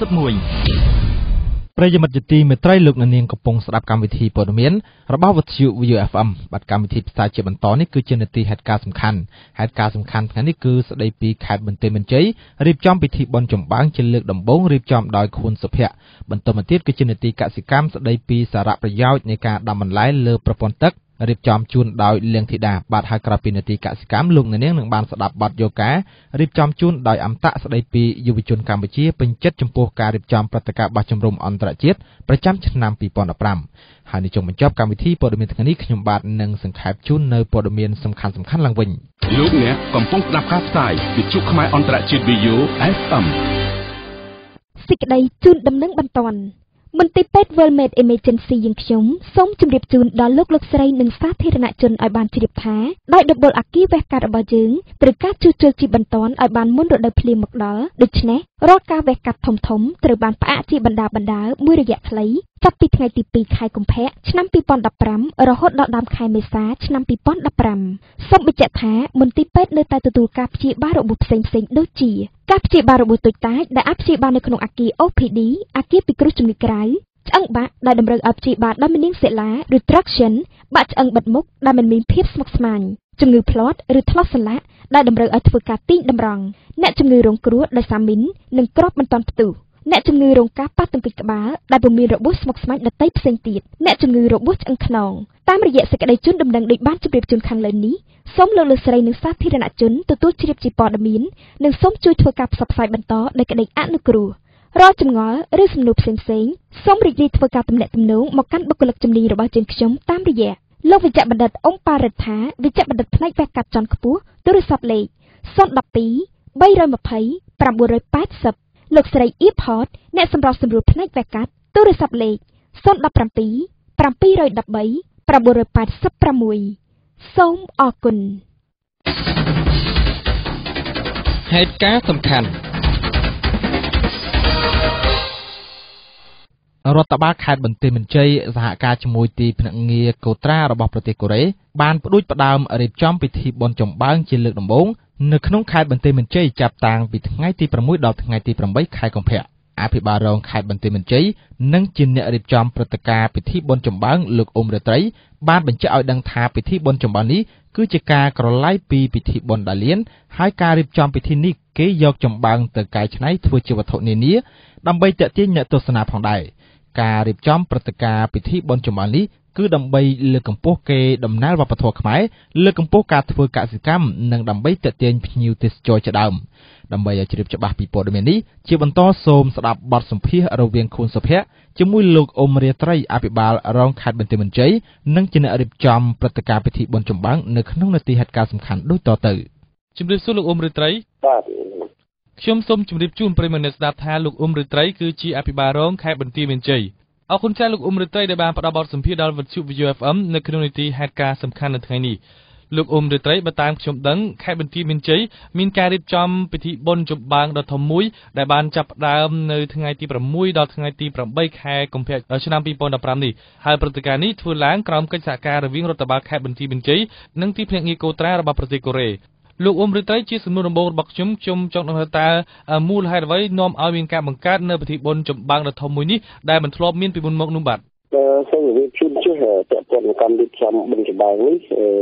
Speaker 2: 71
Speaker 5: ប្រិយមិត្តជាទីមេត្រីលោកនាងកំពុងស្ដាប់កម្មវិធីព័ត៌មានរបស់វិទ្យុ VO FM បាទកម្មវិធីផ្សាយជាបន្តនេះគឺជានាទីហេតុការណ៍សំខាន់ថ្ងៃនេះគឺស្ដីពីខេត្តបន្ទាយមានជ័យរៀបចំពិធីបុណ្យចម្បាំងជាលើកដំបូងរៀបចំដោយខួនសុភ័ក្របន្តមកទៀតគឺជានាទីកសិកម្មស្ដីពីសារៈប្រយោជន៍នៃការដាំបន្លែលើប្រព័ន្ធទឹករៀបចំជូនដោយលៀងធីតាបាទហើយក្រៅពីនាទីកសិកម្មលោកនាងនឹងបានស្ដាប់បទយូការៀបចំជូនដោយអមតៈស្ដីពីយុវជនកម្ពុជាពេញចិត្តចំពោះការរៀបចំព្រឹត្តិការណ៍បោះជំរំអន្តរជាតិប្រចាំឆ្នាំ2015ហើយនេះចុងបញ្ចប់កម្មវិធីព័ត៌មានថ្ងៃនេះខ្ញុំបាទនឹងសង្ខេបជូននៅព័ត៌មានសំខាន់ៗឡើងវិញ
Speaker 6: លោកអ្នកកំពុងស្ដាប់ការផ្សាយវិទ្យុខ្មែរអន្តរជាតិ VO FM
Speaker 10: សេចក្តីជូនដំណឹងបន្ទាន់មន្ទីរពេទ្យ World Med Emergency យើងខ្ញុំសូមជម្រាបជូនដល់លោកស្រីនិងសាធារណជនឲ្យបានជ្រាបថាដោយដបអគារវះកាត់របស់យើងត្រូវការជួសជុលជាបន្ទាន់ឲ្យបានមុនរដូវភ្លៀងមកដល់ដូច្នេះរាល់ការវះកាត់ធំៗត្រូវបានផ្អាកជាបណ្ដាមួយរយៈខ្លីចាប់ពីថ្ងៃទី2ខែកុម្ភៈឆ្នាំ2015រហូតដល់ដើមខែមេសាឆ្នាំ2015សូមបញ្ជាក់ថាមន្ទីរពេទ្យនៅតែទទួលការព្យាបាលរបួសផ្សេងៗដូចជាការព្យាបាលរបួសតូចតាចដែលអាចព្យាបាលនៅក្នុងអគារ OPD អគារពិគ្រោះជំងឺក្រៅឆ្អឹងបាក់ដែលតម្រូវឲ្យព្យាបាលដោយមនាងសិលាឬ traction បាក់ឆ្អឹងបិទមុខដែលមិនមានភាពស្មុគស្មាញជំងឺផ្លត់ឬថ្លោះសន្លាក់ដែលតម្រូវឲ្យធ្វើការទាញតម្រង់អ្នកជំងឺរងគ្រោះដោយសារមីននិងគ្រាប់មិនទាន់ផ្ទុះអ្នកជំងឺរងការប៉ះទង្គិចក្បាលដែលពុំមានរបួសស្មុគស្មាញដទៃផ្សេងទៀតអ្នកជំងឺរបួសឆ្អឹងខ្នងតាមរយៈសេចក្តីជូនដំណឹងដូចបានជម្រាបជូនខាងលើនេះសូមលោកលោកស្រីនិងសាធារណជនទទួលជ្រាបជាព័ត៌មាននិងសូមជួយធ្វើការផ្សព្វផ្សាយបន្តដោយក្តីអនុគ្រោះរាល់ចម្ងល់ឬសំណួរផ្សេងៗសូមរីករាយធ្វើការទំនាក់ទំនងមកកាន់បុគ្គលិកជំនាញរបស់យើងខ្ញុំតាមរយៈលោកវិជ្ជបណ្ឌិតអ៊ុំប៉ារិទ្ធាវិជ្ជបណ្ឌិតផ្នែកវះកាត់ជាន់ខ្ពស់ទូរស័ព្ទលេខ012-320-980លោកស្រីអៀផតអ្នកសម្របសម្រួលផ្នែកវះកាត់ទូរស័ព្ទលេខ017-713-986សូមអរគុណ
Speaker 5: ហេតុការណ៍សំខាន់រដ្ឋបាលខេត្តបន្ទាយមានជ័យសហការជាមួយទីភ្នាក់ងារកូត្រារបស់ប្រទេសកូរ៉េបានផ្ដួចផ្ដើមរៀបចំពិធីបុណ្យចម្បាំងជាលើកដំបូងនៅក្នុងខេត្តបន្ទាយមានជ័យចាប់តាំងពីថ្ងៃទី6ដល់ថ្ងៃទី8ខែកុម្ភៈអភិបាលរងខេត្តបន្ទាយមានជ័យនិងជាអ្នករៀបចំព្រឹត្តិការណ៍ពិធីបុណ្យចម្បាំងលោកអ៊ុំរាត្រីបានបញ្ជាក់ឲ្យដឹងថាពិធីបុណ្យចម្បាំងនេះគឺជាការក្រឡាយពីពិធីបុណ្យដាលៀនហើយការរៀបចំពិធីនេះគេយកចម្បាំងទៅកែច្នៃធ្វើជាវត្ថុនានាដើម្បីទាក់ទាញអ្នកទស្សនាផងដែរការរៀបចំព្រឹត្តិការណ៍ពិធីបុណ្យចម្បាំងនេះគឺដើម្បីលើកកម្ពស់កេរដំណែលវប្បធម៌ខ្មែរលើកកម្ពស់ការធ្វើកសិកម្មនិងដើម្បីទាក់ទាញភ្ញៀវទេសចរជាដើមដើម្បីឲ្យជ្រាបច្បាស់ពីព័ត៌មាននេះជាបន្តសូមស្ដាប់បទសម្ភាសន៍រវាងខួនសុភ័ក្រជាមួយលោកអ៊ុំរាត្រីអភិបាលរងខេត្តបន្ទាយមានជ័យនិងជាអ្នករៀបចំព្រឹត្តិការណ៍ពិធីបុណ្យចម្បាំងនៅក្នុងនាទីហេតុការណ៍សំខាន់ដូចតទៅ
Speaker 3: ជំរាបសួរលោកអ៊ុំរាត្រី
Speaker 8: បាទ
Speaker 3: ខ្ញុំសូមជម្រាបជូនប្រិយមិត្តអ្នកស្ដាប់ថាលោកអ៊ុំរាត្រីគឺជាអភិបាលរងខេត្តបន្ទាយមានជ័យអរគុណចាស់លោកអ៊ុំរាត្រីដែលបានផ្ដល់បទសម្ភាសន៍ដល់វិទ្យុ VOV FM នៅក្នុងនីតិហេតុការណ៍សំខាន់នៅថ្ងៃនេះលោកអ៊ុំរាត្រីបើតាមខ្ញុំដឹងខេត្តបន្ទាយមានជ័យមានការរៀបចំពិធីបុណ្យចម្បាំងដ៏ធំមួយដែលបានចាប់ផ្ដើមនៅថ្ងៃទី6ដល់ថ្ងៃទី8ខែកុម្ភៈឆ្នាំ2015នេះហើយព្រឹត្តិការណ៍នេះធ្វើឡើងក្រោមកិច្ចសហការរវាងរដ្ឋបាលខេត្តបន្ទាយមានជ័យនិងទីភ្នាក់ងារកូត្រារបស់ប្រទេសកូរ៉េលោកអ៊ុំរាត្រីជាសំណួរដំបូងរបស់ខ្ញុំចង់ដឹងថាមូលហេតុអ្វីនាំឲ្យមានការបង្កើតនៅពិធីបុណ្យចម្បាំងដ៏ធំមួយនេះដែលមិនធ្លាប់មានពីមុនមកនោះបាទ
Speaker 8: សូមជម្រាបជូនជាតើព័ន្ធកម្មរៀបចំបុណ្យចម្បាំងនេះ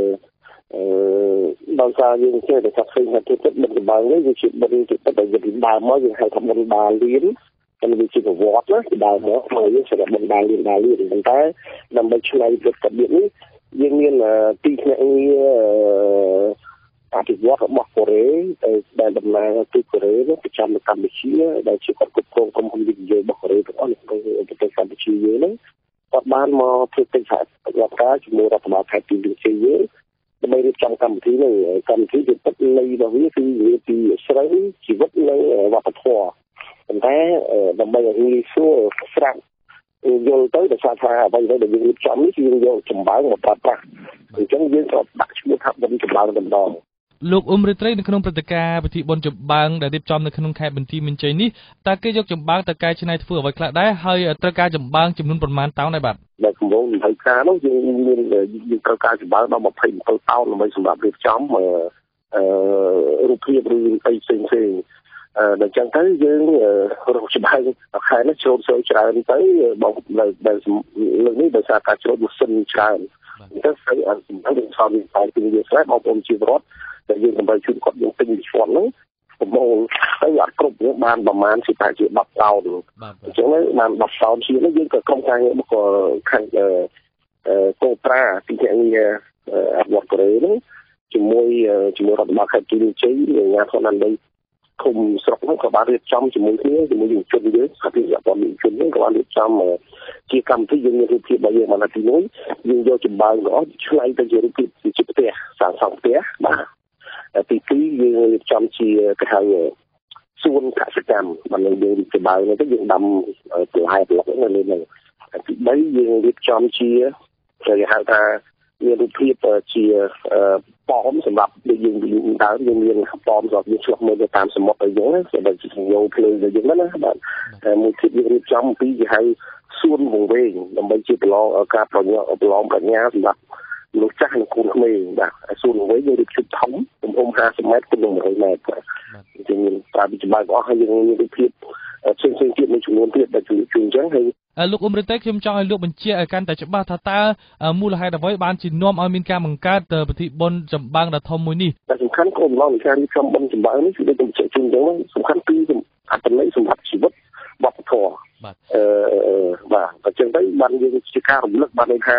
Speaker 8: ដោយសារយើងចេះតែឃើញថាទឹកបុណ្យចម្បាំងនេះវាជាបុណ្យទឹកដែលយើងដើមមកយើងហៅថាបុណ្យដាលៀនតែវាជាប្រវត្តិណាពីដើមមកយើងស្គាល់បុណ្យដាលៀនប៉ុន្តែដើម្បីឆ្លៃព្រឹត្តិការណ៍នេះយើងមានទីភ្នាក់ងារអភិវឌ្ឍរបស់កូរ៉េដែលដំណើរទៅកូរ៉េប្រចាំនៅកម្ពុជាដែលជាគាត់គ្រប់គ្រងក្រុមហ៊ុនវិទ្យុរបស់កូរ៉េទាំងអស់នៅក្នុងប្រទេសកម្ពុជាយើងហ្នឹងគាត់បានមកធ្វើកិច្ចសហការជាមួយរដ្ឋបាលខេត្តទីបន្ទាយយើងដើម្បីរៀបចំកម្មវិធីនេះកម្មវិធីជាទឹកនៃរបស់វាគឺនិយាយពីស្រីជីវិតនិងវប្បធម៌ប៉ុន្តែដើម្បីឲ្យងាយស្រួលស្រាប់យល់ទៅដោយសារថាអ្វីដែលយើងរៀបចំនេះគឺយើងយកចម្បាំងមកប្រើប្រាស់អញ្ចឹងយើងក៏ដាក់ឈ្មោះថាបុណ្យចម្បាំងតែម្ដង
Speaker 3: លោកអ៊ុំរាត្រីនៅក្នុងព្រឹត្តិការណ៍ពិធីបុណ្យចម្បាំងដែលរៀបចំនៅក្នុងខេត្តបន្ទាយមានជ័យនេះតើគេយកចម្បាំងទៅកែច្នៃធ្វើអ្វីខ្លះដែរហើយត្រូវការចម្បាំងចំនួនប៉ុន្មានតោនដែរបាទ
Speaker 8: ដែលគម្រោង20ការនោះយើងមានយើងត្រូវការចម្បាំងដល់27តោនដើម្បីសម្រាប់រៀបចំរូបភាពឬអីផ្សេងដល់ចឹងទៅយើងរកចម្បាំងខែនេះចូលច្រើនទៅបងដែលលើកនេះដោយសារការចូលម៉ាស៊ីនច្រើនអញ្ចឹងស្អីសម្រាប់យើងសំតែពីយើងស្រាប់បងប្អូនជីវរដ្ឋដែលយើងដើម្បីជួយគាត់យើងទិញវិជាន់ហ្នឹងប្រមូលហើយអត់គ្រប់យើងបានប្រមាណជា10តោនអញ្ចឹងបាន10តោនជាងនេះយើងក៏ក្រុមការងាររបស់ខាងកូត្រាទីភ្នាក់ងារអភិវឌ្ឍកូរ៉េហ្នឹងជាមួយរដ្ឋបាលខេត្តទីជ័យនិងអាជ្ញាធរណាដីឃុំស្រុកហ្នឹងក៏បានរៀបចំជាមួយគ្នាជាមួយយុវជនយើងសហភាពសហព័ន្ធយុវជនហ្នឹងក៏បានរៀបចំជាកម្មវិធីយើងមានរូបភាពរបស់យើងមកទីនោះយើងយកចម្បាំងរបស់ឆ្នៃទៅជារូបភាពជាផ្ទះសាងសង់ផ្ទះបាទទី2យើងរៀបចំជាគេហៅសួនកសិកម្មបានយើងចម្បាំងនេះទៅយើងដាំបន្លែប្លុកនៅលើហ្នឹងទី3យើងរៀបចំជាគេហៅថាមានរូបភាពជាប៉មសម្រាប់យើងដើមយើងមានប៉មសម្រាប់យើងឆ្លុះមើលទៅតាមសមុទ្រអីចឹងណាសម្រាប់ជាយោភ្លើងយើងហ្នឹងណាបាទមួយទៀតយើងរៀបចំពីគេហៅសួនវង្វេងដើម្បីជាប្រឡងការប្រឡងប្រាជ្ញាសម្រាប់មនុស្សចាស់និងកូនក្មេងបាទសួនវង្វេងយើងរៀបចំធំទំហំ50ម៉ែត្រគុណនឹង100ម៉ែត្រយើងមានការវិចម្បាំងអស់ហើយយើងមានរូបភាពផ្សេងទៀតមួយចំនួនទៀតដែលជួយអញ្ចឹងហើយ
Speaker 3: លោកអ៊ុំរាត្រីខ្ញុំចង់ឲ្យលោកបញ្ជាក់ឲ្យកាន់តែច្បាស់ថាតើមូលហេតុអ្វីបានជានាំឲ្យមានការបង្កើតពិធីបុណ្យចម្បាំងដ៏ធំមួយនេះ
Speaker 8: តែសំខាន់គោលបំណងនៃការរៀបចំបុណ្យចម្បាំងនេះគឺដូចបញ្ជាក់ជូនអញ្ចឹងសំខាន់ពីអត្ថន័យសម្រាប់ជីវិតវប្បធម៌បាទអញ្ចឹងទៅបានយើងជាការរំលឹកបានន័យថា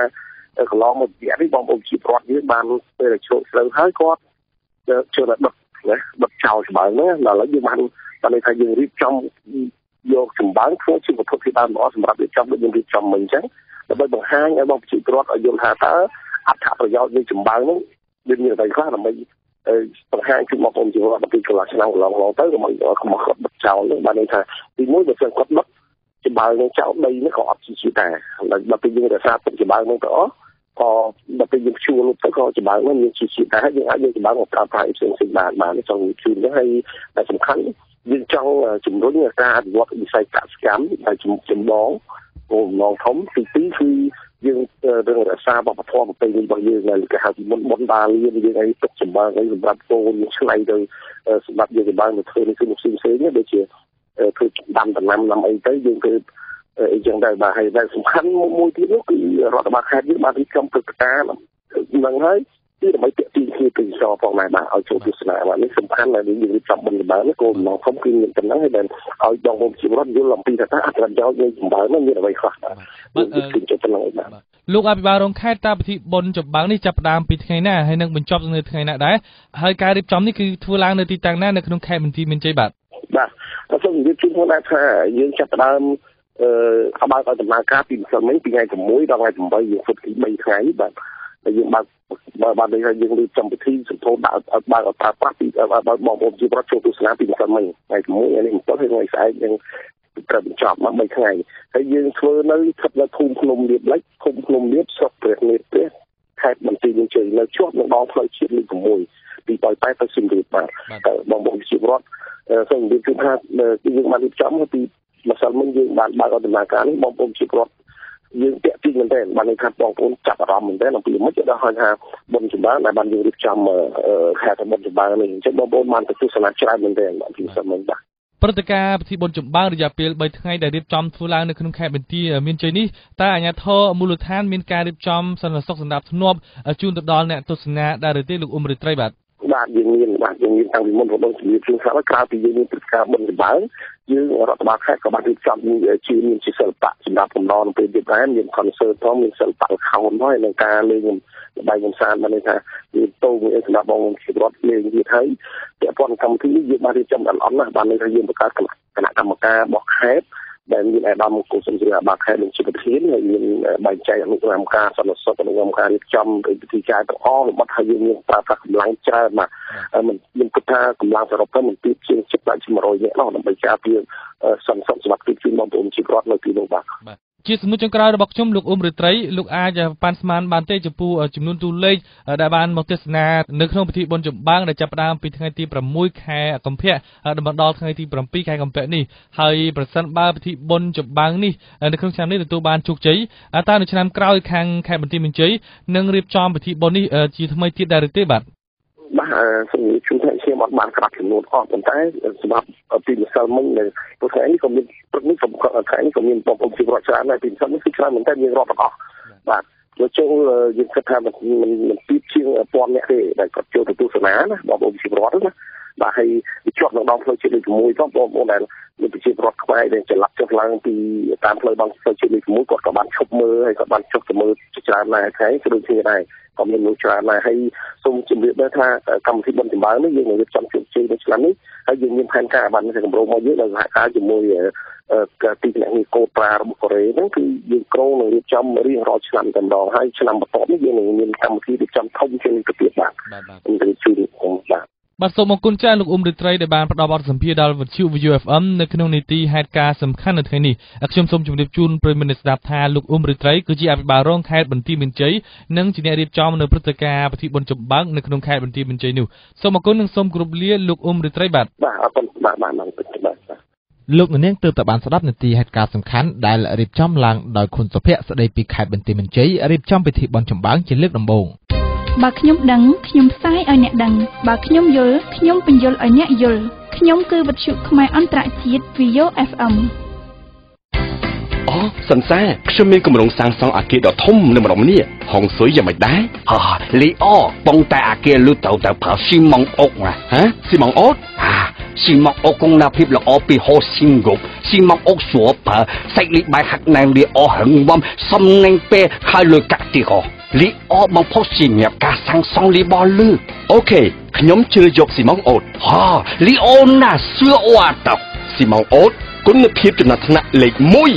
Speaker 11: កន្លងមកពីនេះបងប្អូនជាប្រវត្តិយើងបានពេលជោគស្រូវហើយគាត់ជួយដល់បិទចោលច្បាស់ហ្នឹងដល់ឥឡូវយើងបានថាយើងរៀបចំយកចម្បាំងធ្វើជាវត្ថុធាតុដើមល្អសម្រាប់រៀបចំដូចយើងរៀបចំមិញអញ្ចឹងដើម្បីបង្ហាញឲ្យបងប្រជាពលរដ្ឋឲ្យយល់ថាតើអត្ថប្រយោជន៍នៃចម្បាំងហ្នឹងវាមានអ្វីខ្លះដើម្បីបង្ហាញជូនបងប្អូនប្រជាពលរដ្ឋពីកន្លះឆ្នាំកន្លងទៅកុំឲ្យគាត់បិទចោលហ្នឹងបានន័យថាទីមួយបើគាត់បិទចម្បាំងនឹងចោលដីនេះក៏អត់ជាដែរដល់ពេលយើងរក្សាទុកចម្បាំងហ្នឹងទៅអស់ក៏ដល់ពេលយើងជួលទៅក៏ចម្បាំងហ្នឹងមានជាដែរហើយយើងអាចយកចម្បាំងមកប្រើប្រាស់ផ្សេងៗបានចង់ជឿហ្នឹងហើយតែសំខាន់យើងចង់ជំរុញការអភិវឌ្ឍវិស័យកសិកម្មដែលចម្បងគោលបំណងធំទី2គឺយើងរឿងរក្សាវប្បធម៌ប្រពៃណីរបស់យើងដែលគេហៅពីមុនដាលៀនយើងឲ្យទុកចម្បាំងឲ្យសម្រាប់កូនឆ្នៃទៅសម្រាប់យើងចម្បាំងទៅធ្វើនេះគឺផ្សេងៗដូចជាធ្វើដាំដំណាំអីទៅយើងគឺអីចឹងដែរបាទហើយដែលសំខាន់មួយទៀតនោះគឺរដ្ឋបាលខេត្តយើងបានរៀបចំព្រឹត្តិការណ៍ហ្នឹងហើយគឺដើម្បីទាក់ទាញគ្នាពីសផងដែរបាទឲ្យចូលទស្សនាបាទនេះសំខាន់ដែលយើងរៀបចំបនចម្បាំងនេះគោលបំណងធំគឺមានចំណងហើយដែលឲ្យបងប្អូនប្រជាពលរដ្ឋយល់អំពីថាអត្ថប្រយោជន៍នៃចម្បាំងនេះមានអ្វីខ្លះបាទគឺចំណងបាទ
Speaker 3: លោកអភិបាលរងខេត្តតើពិធីបុណ្យចម្បាំងនេះចាប់ផ្ដើមពីថ្ងៃណាហើយនឹងបញ្ចប់នៅថ្ងៃណាដែរហើយការរៀបចំនេះគឺធ្វើឡើងនៅទីតាំងណានៅក្នុងខេត្តបន្ទាយមានជ័យបាទ
Speaker 11: បាទសូមជម្រាបជូនផងដែរថាយើងចាប់ផ្ដើមអបើកឲ្យដំណើរការពីម្សិលមិញពីថ្ងៃ6ដល់ថ្ងៃ8យើងធ្វើពី3ថ្ងៃបាទហើយយើងបានន័យថាយើងរៀបចំពិធីសម្ពោធដាក់ឲ្យបើកឲ្យប្រើប្រាស់ពីបងប្អូនជាប្រវត្តិចូលទស្សនាពីម្សិលមិញថ្ងៃ6ថ្ងៃនេះ7ហើយថ្ងៃស្អែកយើងត្រូវបញ្ចប់មក3ថ្ងៃហើយយើងធ្វើនៅស្ថិតនៅភូមិភ្នំលៀបលិចភូមិភ្នំលៀបស្រុកព្រះនេត្រខេត្តបន្ទាយមានជ័យនៅជាប់នឹងដងផ្លូវជាតិលេខ6ពីប៉ោយប៉ែតទៅសៀមរាបបាទបងប្អូនជាប្រវត្តិសូមជម្រាបជូនថាយើងបានរៀបចំពីម្សិលមិញយើងបានបើកឲ្យដំណើរការនេះបងប្អូនជាប្រវត្តិយើងតាក់ទាញមែនទែនបានន័យថាបងប្អូនចាប់អារម្មណ៍មែនទែនអំពីមិនដល់ហើយថាបុណ្យចម្បាំងដែលបានយើងរៀបចំខេត្តបុណ្យចម្បាំងនេះអញ្ចឹងបងប្អូនបានទៅទស្សនាច្រើនមែនទែនបាទពីម្សិលមិញបាទ
Speaker 3: ព្រឹត្តិការណ៍ពិធីបុណ្យចម្បាំងរយៈពេល3ថ្ងៃដែលរៀបចំធ្វើឡើងនៅក្នុងខេត្តបន្ទាយមានជ័យនេះតើអាជ្ញាធរមូលដ្ឋានមានការរៀបចំសន្តិសុខសណ្ដាប់ធ្នាប់ជូនទៅដល់អ្នកទស្សនាដែរឬទេលោកអ៊ុំរិត្រីបាទ
Speaker 11: យើងមានតាំងពីមុនរដូវជំនាញជឿថាក្រៅពីយើងមានព្រឹត្តិការណ៍បុណ្យចម្បាំងយើងរដ្ឋបាលខេត្តក៏បានរៀបចំជាមានជាសិល្បៈសម្រាប់កំណត់ពេលទៀតដែរមាន concert ផងមានសិល្បៈល្ខោនហើយនិងការលេងល្បែងកំសាន្តបានន័យថាមានតូមួយសម្រាប់បងប្អូនជារដ្ឋលេងទៀតហើយពាក់ព័ន្ធកម្មវិធីនេះយើងបានរៀបចំល្អណាស់បានន័យថាយើងបង្កើតគណៈកម្មការរបស់ខេត្តដែលមានអាដាមគូសំជ្រាបាខេត្តនិងជាប្រធានហើយមានបែងចែកអនុក្រមការសន្តិសុខអនុក្រមការរៀបចំពិធីការទាំងអស់របស់ហើយយើងមានប្រើប្រាស់កម្លាំងច្រើនណាស់មិនគិតថាកម្លាំងសរុបទៅមិនពីជាង700នាក់នោះដើម្បីការពារសន្តិសុខសម្រាប់ទីជូនបងប្អូនជាប្រវត្តិនៅទីនោះបាទ
Speaker 3: ជាសំណួរចុងក្រោយរបស់ខ្ញុំលោកអ៊ុំរិត្រីលោកអាចប៉ាន់ស្មានបានទេចំពោះចំនួនតួលេខដែលបានមកទស្សនានៅក្នុងពិធីបុណ្យចម្បាំងដែលចាប់ផ្ដើមពីថ្ងៃទី6ខែកុម្ភៈដល់ថ្ងៃទី7ខែកុម្ភៈនេះហើយប្រសិនបើពិធីបុណ្យចម្បាំងនេះនៅក្នុងឆ្នាំនេះទទួលបានជោគជ័យតើនៅឆ្នាំក្រោយខាងខេត្តបន្ទាយមានជ័យនឹងរៀបចំពិធីបុណ្យនេះជាថ្មីទៀតដែរឬទេបាទ
Speaker 11: សម្រាប់ជំនាញខ្ញុំអត់បានក្រាបចំនួនអស់ប៉ុន្តែសម្រាប់ពីម្សិលមិញនៅថ្ងៃនេះក៏មានព្រឹកនេះក៏ថ្ងៃនេះក៏មានបងប្អូនជាប្រវត្តិច្រើនដែរពីម្សិលនេះគឺច្រើនមែនតើយើងរាប់ទាំងអស់បាទចូលយើងគិតថាมันពីជាង1000នាក់ទេដែលគាត់ចូលទៅទស្សនាណាបងប្អូនជាប្រវត្តិណាបាទហើយជាប់នៅដងផ្លូវជាតិលេខ6ផងបងប្អូនដែលមានប្រជាពលរដ្ឋខ្មែរដែលចល័តចុះឡើងពីតាមផ្លូវដងផ្លូវជាតិលេខ6គាត់ក៏បានឈប់មើលហើយក៏បានចុះទៅមើលច្រើនដែរថ្ងៃក៏ដូចគ្នាដែរក៏មានមនុស្សច្រើនដែរហើយសូមជម្រាបដែរថាកម្មវិធីបុណ្យចម្បាំងនេះយើងនឹងរៀបចំជោគជ័យនៅឆ្នាំនេះហើយយើងមានផែនការបានគម្រោងមកយើងដោយសហការជាមួយទីភ្នាក់ងារកូប្រារបស់កូរ៉េហ្នឹងគឺយើងក្រុងនឹងរៀបចំរៀងរាល់ឆ្នាំតែម្ដងហើយឆ្នាំបន្ទាប់នេះយើងនឹងមានកម្មវិធីរៀបចំធំជាងនេះទៅទៀតបាទខ្ញុំជឿបាទ
Speaker 3: បាទសូមអរគុណច្រើនលោកអ៊ុំរិត្រីដែលបានផ្ដល់បទសម្ភាសន៍ដល់វិទ្យុ VOFM នៅក្នុងនីតិហេតុការណ៍សំខាន់នៅថ្ងៃនេះខ្ញុំសូមជម្រាបជូនប្រិយមិត្តអ្នកស្ដាប់ថាលោកអ៊ុំរិត្រីគឺជាអភិបាលរងខេត្តបន្ទាយមានជ័យនិងជាអ្នករៀបចំនៅព្រឹត្តិការណ៍ពិធីបុណ្យចម្បាំងនៅក្នុងខេត្តបន្ទាយមានជ័យនោះសូមអរគុណនិងសូមគោរពលាលោកអ៊ុំរិត្រីបាទ
Speaker 11: អរគុណបាទ
Speaker 5: លោកនាងទើបតែបានស្ដាប់នីតិហេតុការណ៍សំខាន់ដែលរៀបចំឡើងដោយខុនសុភ័ក្រស្ដីពីខេត្តបន្ទាយមានជ័យរៀបចំពិធីបុណ្យចម្បាំងជាលើកដំបូង
Speaker 12: បើខ្ញុំដឹងខ្ញុំផ្សាយឲ្យអ្នកដឹងបើខ្ញុំយល់ខ្ញុំបញ្យល់ឲ្យអ្នកយល់ខ្ញុំគឺវិទ្យុខ្មែរអន្តរជាតិ VOFM
Speaker 13: អូសន្សាខ្ញុំមានគម្រោងសាងសង់អគារដ៏ធំនៅម្ដុំនេះហុងស៊ុយយ៉ាងម៉េចដែរលីអូបងតែអគារលុត្រូវតែប្រើស៊ីម៉ង់អុកណាស៊ីម៉ង់អុកស៊ីម៉ង់អុកគង់ណាភាពល្អពីហូស៊ីងគុកស៊ីម៉ង់អុកស្រួលប្រើសាច់លីបាយហាក់ណែនវាអស់រឹងវំសំណាញ់ពេលហើយលុយកាក់ទីកលីអបងផុសជាញ៉ាប់ការសាំងសង់លីបលឺអូខេខ្ញុំជឿយកស៊ីម៉ុងអូតហាលីអូណាសឿអូអាតស៊ីម៉ុងអូតគុណភាពចំណាត់ថ្នាក់លេខ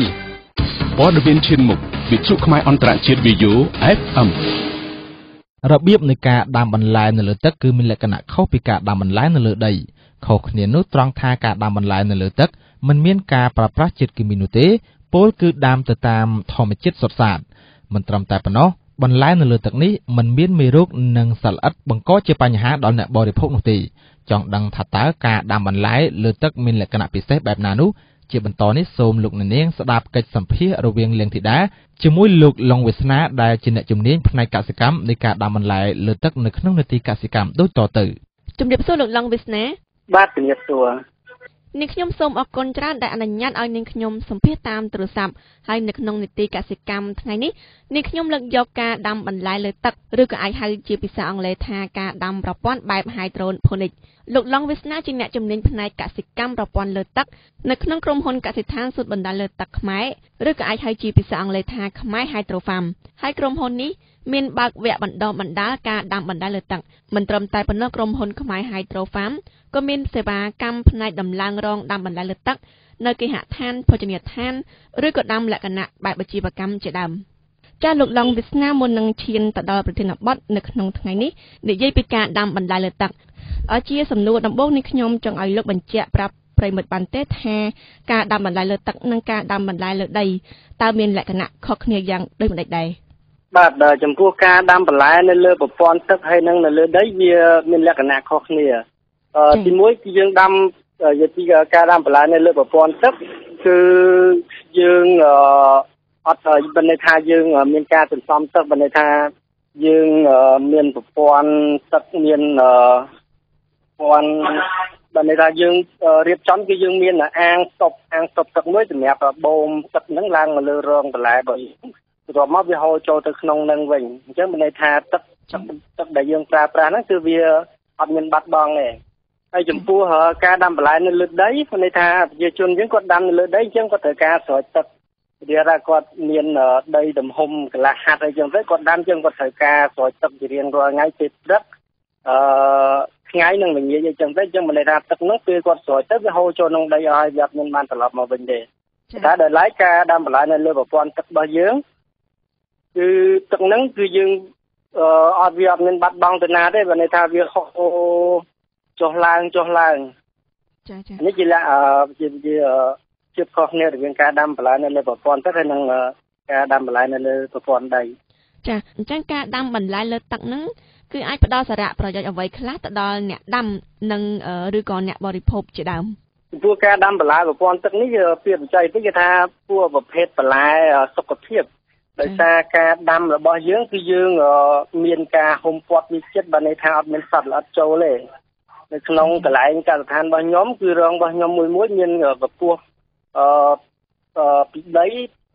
Speaker 13: 1ព័ត៌មានឈានមុខវិទ្យុខ្មែរអន្តរជាតិ VO FM
Speaker 5: របៀបនៃការដាំបន្លែនៅលើទឹកគឺមានលក្ខណៈខុសពីការដាំបន្លែនៅលើដីខុសគ្នានោះត្រង់ថាការដាំបន្លែនៅលើទឹកមិនមានការប្រើប្រាស់ជាតិគីមីនោះទេពោលគឺដាំទៅតាមធម្មជាតិសុទ្ធសាធមិនត្រឹមតែប៉ុណ្ណោះបន្លែនៅលើទឹកនេះមិនមានមេរោគនិងសត្វល្អិតបង្កជាបញ្ហាដល់អ្នកបរិភោគនោះទេចង់ដឹងថាតើការដាំបន្លែលើទឹកមានលក្ខណៈពិសេសបែបណានោះជាបន្តនេះសូមលោកអ្នកនាងស្ដាប់កិច្ចសម្ភាសន៍រវាងលៀងធីតាជាមួយលោកឡុងវាសនាដែលជាអ្នកជំនាញផ្នែកកសិកម្មនៃការដាំបន្លែលើទឹកនៅក្នុងនីតិកសិកម្មដូចតទៅ
Speaker 1: ជំរាបសួរលោកឡុងវាសនា
Speaker 14: បាទជំរាបសួរ
Speaker 1: នាងខ្ញុំសូមអរគុណច្រើនដែលអនុញ្ញាតឲ្យនាងខ្ញុំសម្ភាសតាមទូរស័ព្ទហើយនៅក្នុងនីតិកសិកម្មថ្ងៃនេះនាងខ្ញុំលើកយកការដាំបន្លែលើទឹកឬក៏អាចហៅជាភាសាអង់គ្លេសថាការដាំប្រព័ន្ធបែប Hydroponic លោកឡុងវាសនាជាអ្នកជំនាញផ្នែកកសិកម្មប្រព័ន្ធលើទឹកនៅក្នុងក្រុមហ៊ុនកសិដ្ឋានស៊ុតបណ្ដាលលើទឹកខ្មែរឬក៏អាចហៅជាភាសាអង់គ្លេសថាខ្មែរ Hydro Farm ហើយក្រុមហ៊ុននេះមានបើកវគ្គបណ្ដុះបណ្ដាលការដាំបន្លែលើទឹកមិនត្រឹមតែប៉ុណ្ណោះក្រុមហ៊ុនខ្មែរ Hydro Farm ក៏មានសេវាកម្មផ្នែកដំឡើងរងដាំបន្លែលើទឹកនៅគេហដ្ឋានភោជនីយដ្ឋានឬក៏ដាំលក្ខណៈបែបអាជីវកម្មជាដើមចាលោកឡុងវាសនាមុននឹងឈានទៅដល់ប្រធានបទនៅក្នុងថ្ងៃនេះនិយាយពីការដាំបន្លែលើទឹកជាសំណួរដំបូងនេះខ្ញុំចង់ឲ្យលោកបញ្ជាក់ប្រាប់ប្រិមិត្តបានទេថាការដាំបន្លែលើទឹកនិងការដាំបន្លែលើដីតើមានលក្ខណៈខុសគ្នាយ៉ាងដូចម្តេចដែរ
Speaker 14: បាទចំពោះការដាំបន្លែនៅលើប្រព័ន្ធទឹកហើយនិងនៅលើដីវាមានលក្ខណៈខុសគ្នាទីមួយគឺយើងដាំនិយាយពីការដាំបន្លែនៅលើប្រព័ន្ធទឹកគឺយើងអត់បានន័យថាយើងមានការសន្សំទឹកបានន័យថាយើងមានប្រព័ន្ធទឹកមានបានន័យថាយើងរៀបចំគឺយើងមានអាងស្តុបទឹកមួយសម្រាប់បូមទឹកហ្នឹងឡើងមកលើរងបន្លែរបស់យើងបន្ទាប់មកវាហូរចូលទៅក្នុងនឹងវិញអញ្ចឹងមានន័យថាទឹកដែលយើងប្រើប្រាស់ហ្នឹងគឺវាអត់មានបាត់បង់ទេហើយចំពោះការដាំបន្លែនៅលើដីមានន័យថាប្រជាជនយើងគាត់ដាំនៅលើដីអញ្ចឹងគាត់ត្រូវការស្រោចទឹកវាថាគាត់មានដីទំហំកន្លះហាត់អីចឹងទៅគាត់ដាំចឹងគាត់ត្រូវការស្រោចទឹកជារៀងរាល់ថ្ងៃពេលព្រឹកថ្ងៃនឹងល្ងាចអីចឹងទៅចឹងមិនន័យថាទឹកនោះពេលគាត់ស្រោចទៅវាហូរចូលក្នុងដីឲ្យវាអត់មានបានត្រឡប់មកវិញទេតែដោយឡែកការដាំបន្លែនៅលើប្រព័ន្ធទឹករបស់យើងគឺទឹកហ្នឹងគឺយើងអត់វាអត់មានបាត់បង់ទៅណាទេបើន័យថាវាហូរចុះឡើងចានេះជាជាខុសគ្នារវាងការដាំបន្លែនៅលើប្រព័ន្ធទឹកហើយនិងការដាំបន្លែនៅលើប្រព័ន្ធដី
Speaker 1: ចាអញ្ចឹងការដាំបន្លែលើទឹកហ្នឹងគឺអាចផ្ដល់សារៈប្រយោជន៍អ្វីខ្លះទៅដល់អ្នកដាំនិងឬក៏អ្នកបរិភោគជាដើម
Speaker 14: ចំពោះការដាំបន្លែប្រព័ន្ធទឹកនេះពីបច្ចេកទេសគេថាពួកប្រភេទបន្លែសុខភាពដោយសារការដាំរបស់យើងគឺយើងមានការហុំព័ទ្ធវិចិត្របើន័យថាអត់មានសត្វល្អិតចូលទេនៅក្នុងកន្លែងកសិដ្ឋានរបស់ខ្ញុំគឺរងរបស់ខ្ញុំមួយមានពពោះពីដី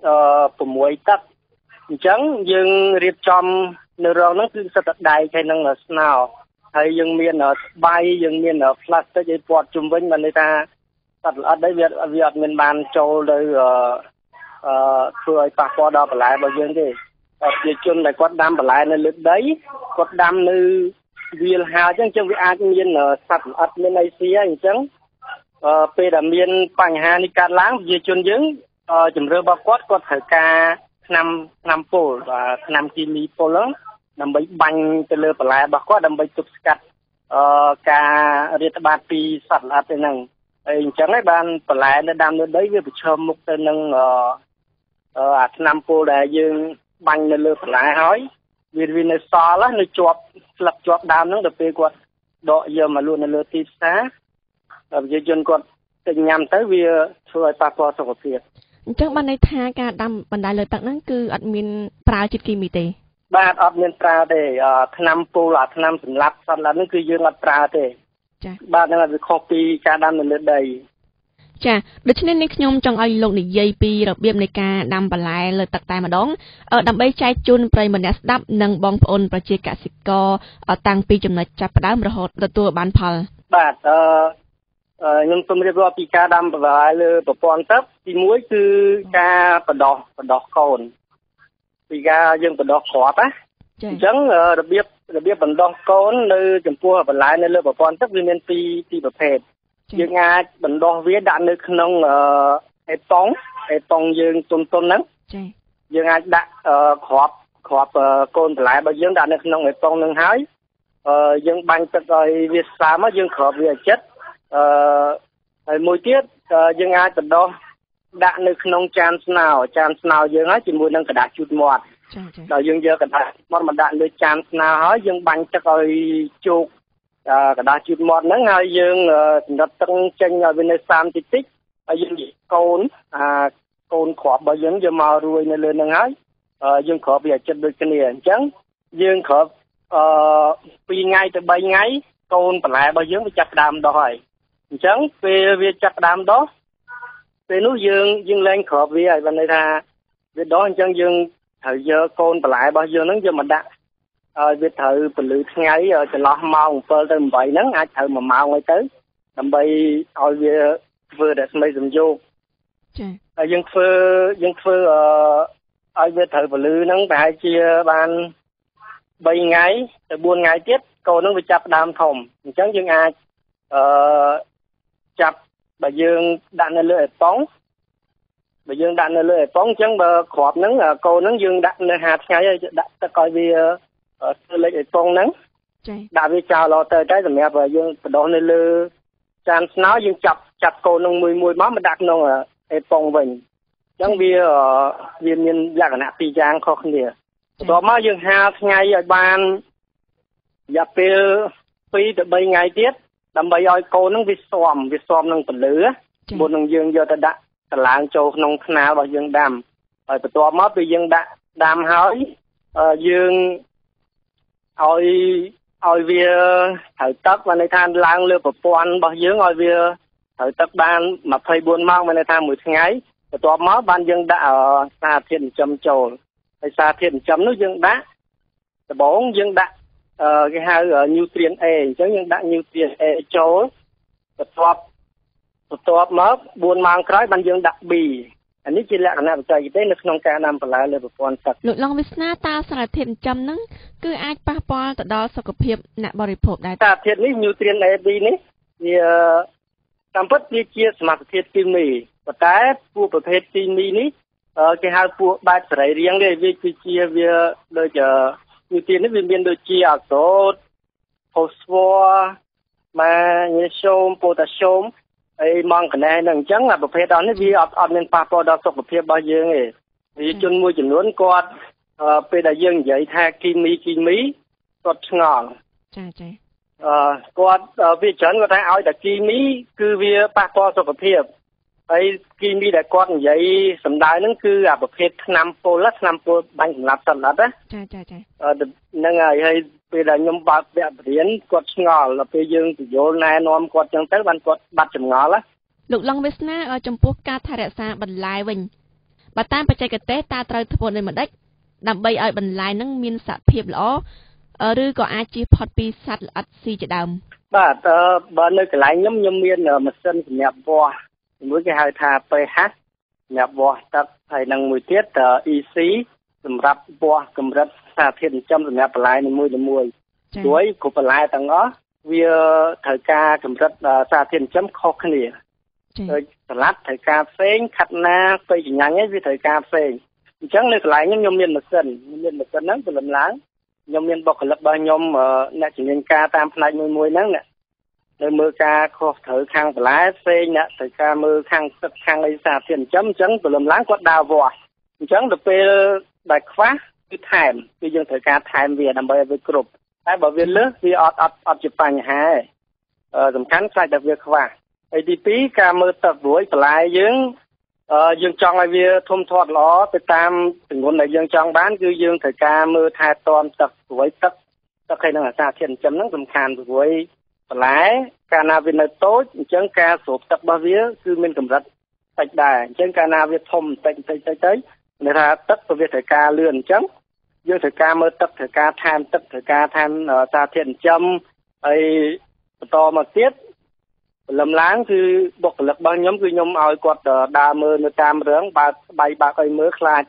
Speaker 14: 6ទឹកអញ្ចឹងយើងរៀបចំនៅរងហ្នឹងគឺសិតតែដែកហើយនឹងស្នោហើយយើងមានស្បៃយើងមានផ្លាស្ទិកឲ្យព័ទ្ធជុំវិញបានន័យថាសត្វល្អិតđấyវាអត់មានបានចូលទៅធ្វើឲ្យប៉ះពាល់ដល់បន្លែរបស់យើងទេប្រជាជនដែលគាត់ដាំបន្លែនៅលើដីគាត់ដាំនៅវាលហើអញ្ចឹងវាអាចមានសត្វល្អិតមានអីស៊ីហើយអញ្ចឹងពេលដែលមានបញ្ហានេះកើតឡើងប្រជាជនយើងជំរឿរបស់គាត់ត្រូវការថ្នាំពុលថ្នាំគីមីពុលហ្នឹងដើម្បីបាញ់ទៅលើបន្លែរបស់គាត់ដើម្បីទប់ស្កាត់ការរាតត្បាតពីសត្វល្អិតហ្នឹងហើយអញ្ចឹងហើយបានបន្លែនៅដាំនៅដីវាប្រឈមមុខទៅនឹងអាថ្នាំពុលដែលយើងបាញ់នៅលើបន្លែហើយវានៅសល់នៅជាប់ស្លឹកជាប់ដើមហ្នឹងដល់ពេលគាត់ដកយកមកលក់នៅលើទីផ្សារប្រជាជនគាត់ទិញញ៉ាំទៅវាធ្វើឲ្យប៉ះពាល់សុខភាព
Speaker 1: អញ្ចឹងបានន័យថាការដាំបន្លែលើទឹកហ្នឹងគឺអត់មានប្រើជាតិគីមីទេ
Speaker 14: បាទអត់មានប្រើទេថ្នាំពុលថ្នាំសម្លាប់សត្វល្អិតហ្នឹងគឺយើងអត់ប្រើទេ
Speaker 1: ចា
Speaker 14: បាទហ្នឹងវាខុសពីការដាំនៅលើដី
Speaker 1: ចាដូច្នេះនេះខ្ញុំចង់ឲ្យលោកនិយាយពីរបៀបនៃការដាំបន្លែលើទឹកតែម្ដងដើម្បីចែកជូនប្រិយមិត្តអ្នកស្ដាប់និងបងប្អូនប្រជាកសិករតាំងពីចំណុចចាប់ផ្ដើមរហូតទទួលបានផល
Speaker 14: បាទខ្ញុំសូមរៀបរាប់ពីការដាំបន្លែលើប្រព័ន្ធទឹកទី1គឺការបដោះកូនពីការយើងបដោះគ្រាប់ណា chẳng đặc biệt bằng đo con nơi chấm pua bằng lái nơi lơ bảo con tất viên miền pi bờ phèn dương ai bằng đo vía đạn nơi nông hệ tông dương tôn nắng dương ai đạn khọp con lại bao dương đạn nơi nông hệ tông nâng hái dương banh tất rồi việt xa mất dương khọp việt chất mùi tiết dương ai bằng đo đạn nơi nông chan nào dương ấy chỉ mùi nâng cả đạn chút mọt rồi dương giờ cả mà đạn nơi chan nào hỏi dương banh tất rồi chuột cả đạn chút mọt nắng hai dương nó tăng tranh ở bên nơi sam tích tích dương côn khọp bao dương giờ màu ruồi nơi lên nâng hái dương khọp việt chất được cái này chẳng dương khọp pi ngay từ 3 ngày côn lại bao dương bị chặt đam đòi chẳng về việc chặt đam đó về núi dương lên khọp vì ai bên đây tha về đó chẳng dương thời giờ côn lại bao dương nó giờ mà đặt về thời phần lưỡi ngay cho lo mau phơi tới vậy nắng ai thời mà mau ngay tới làm bay ao về vừa để mấy dùm vô dương phơi ai về thời phần lưỡi nắng tại chia ban 3 ngày tới 4 ngày tiếp côn nó bị chặt đam thòng chẳng dương ai chặt bà dương đạn lên lưỡi bóng bà dương đạn lên lưỡi bóng chẳng bà khọp nắng cô nắng dương đạn lên hạt ngay đạn ta coi vì lưỡi bóng nắng đã vì chào lo tới cái rồi mẹ bà dương đó lên lưỡi chan nó dương chặt cô nông mùi máu mà đạn nông bóng mình chẳng vì miền lạc nạ pi giang khó khăn địa đó mà dương hạt ngay ở ban dập pi từ 3 ngày tiếp làm bây giờ cô nó bị xòm nông phần lửa buồn nông dương giờ ta đã làng châu nông nào bao dương đàm rồi tụi mất bị dương đàm hỏi dương ôi vì thời tất và này than làng lừa của quan bao dương ôi vì thời tất ban mà phơi buôn mang mà này than 10 ngày tụi mất ban dương đã ở xa thiên châm châu xa thiên châm nó dương đã bốn dương đã cái hai nutrient A chẳng những đạn nutrient A chỗ tập mất buồn mang cái ban dương đặc bì anh ấy chỉ là cái nào chạy tới nước nông ca nam phải lại một con sạch
Speaker 1: lụt long Việt ta sạch thiện chấm nắng cứ ai pa po từ đó sọc hiệp nè body pop đại
Speaker 14: ta thiện ní nutrient A B ní thì tam phất đi chia smart thiện kim mì và cái phuประเภท kim mì ní cái hai phu ba sợi riêng đây vì chia về đôi chờ như tiền nó viên đôi chia số phosphor magnesium potassium ai mong cái này nâng chẳng làประเภทđó nó vì ở bên pa po đó sọcประเภทbao nhiêu này vì chôn môi chôn luôn quạt bây giờ dương vậy tha kim mỹ quạt ngon quạt vì chấn của ta ao là kim mỹ cứ vì pa po sọc ประเภทไอ้กินมีแต่ก้อนใหญ่สำได้นั่นคือประเภทน้ำโพลัสน้ำโพบังสำหรับสำหรับนะนั่นไงให้ไปได้ยมบัดแบบเหรียญกดงอแล้วไปยืนโยนแนนอมกดจังเต้บันกดบัดจงอละ
Speaker 1: ลูกลองวิสนาจมพวกการถ่ายรักษาบรรลัยวิ่งบัดตามปัจจัยกระเตตาเตยทบในมันได้ดำใบไอ้บรรลัยนั่งมีสะเพียบล้อหรือก็อาชีพพอดปีสัตว์อัดซีจะดำ
Speaker 14: บัดบัดในกระไรย่อมมีมาเส้นเนี่ยบัวmỗi cái hai thà pH nhập bò tập thầy năng mùi tiết EC sầm rập bò cầm rập xa thiên châm sầm nhập lại mùi đuối của lại tầng đó vì thời ca cầm rập xa thiên châm khó khăn nè rồi lát thời ca phèn khát na phê chỉ nhang ấy vì thời ca phèn chẳng được lại nhóm miền một sân nắng từ lầm láng nhóm miền bọc lập ba nhóm nè chỉ nhân ca tam này mùi nắng nè nơi mưa ca khó thở khang lá phê nhá thời ca mưa khang lấy xa thiên chấm chấn từ lầm láng quát đào vò chấn được về đại khóa cái thèm bây giờ thời ca thèm về nằm bơi với cột ai bảo viên lớn vì ở chụp ảnh hai tầm khán sai đặc biệt khóa ADP ca mưa tập đuổi lại dương trong ai về thôm thoát lóไปตามtình huống này dương trong bán cứ dương thời ca mưa thay toàn tập đuổi tập hay là xa thiên chấm nó tầm khán đuổi lại cannabis tốt chẳng ca sụp tập bao vía cứ mình cầm rất tạch đài chẳng cannabis thông tạch tới người ta tất vào việc thời ca lươn chấm dương thời ca mơ tập thời ca tham xa thiện châm ấy to mà tiết lầm lángคือบกlực bao nhóm cứ nhóm ao quạt đa mơ nơi tam rướng bay bạc ấy mới khai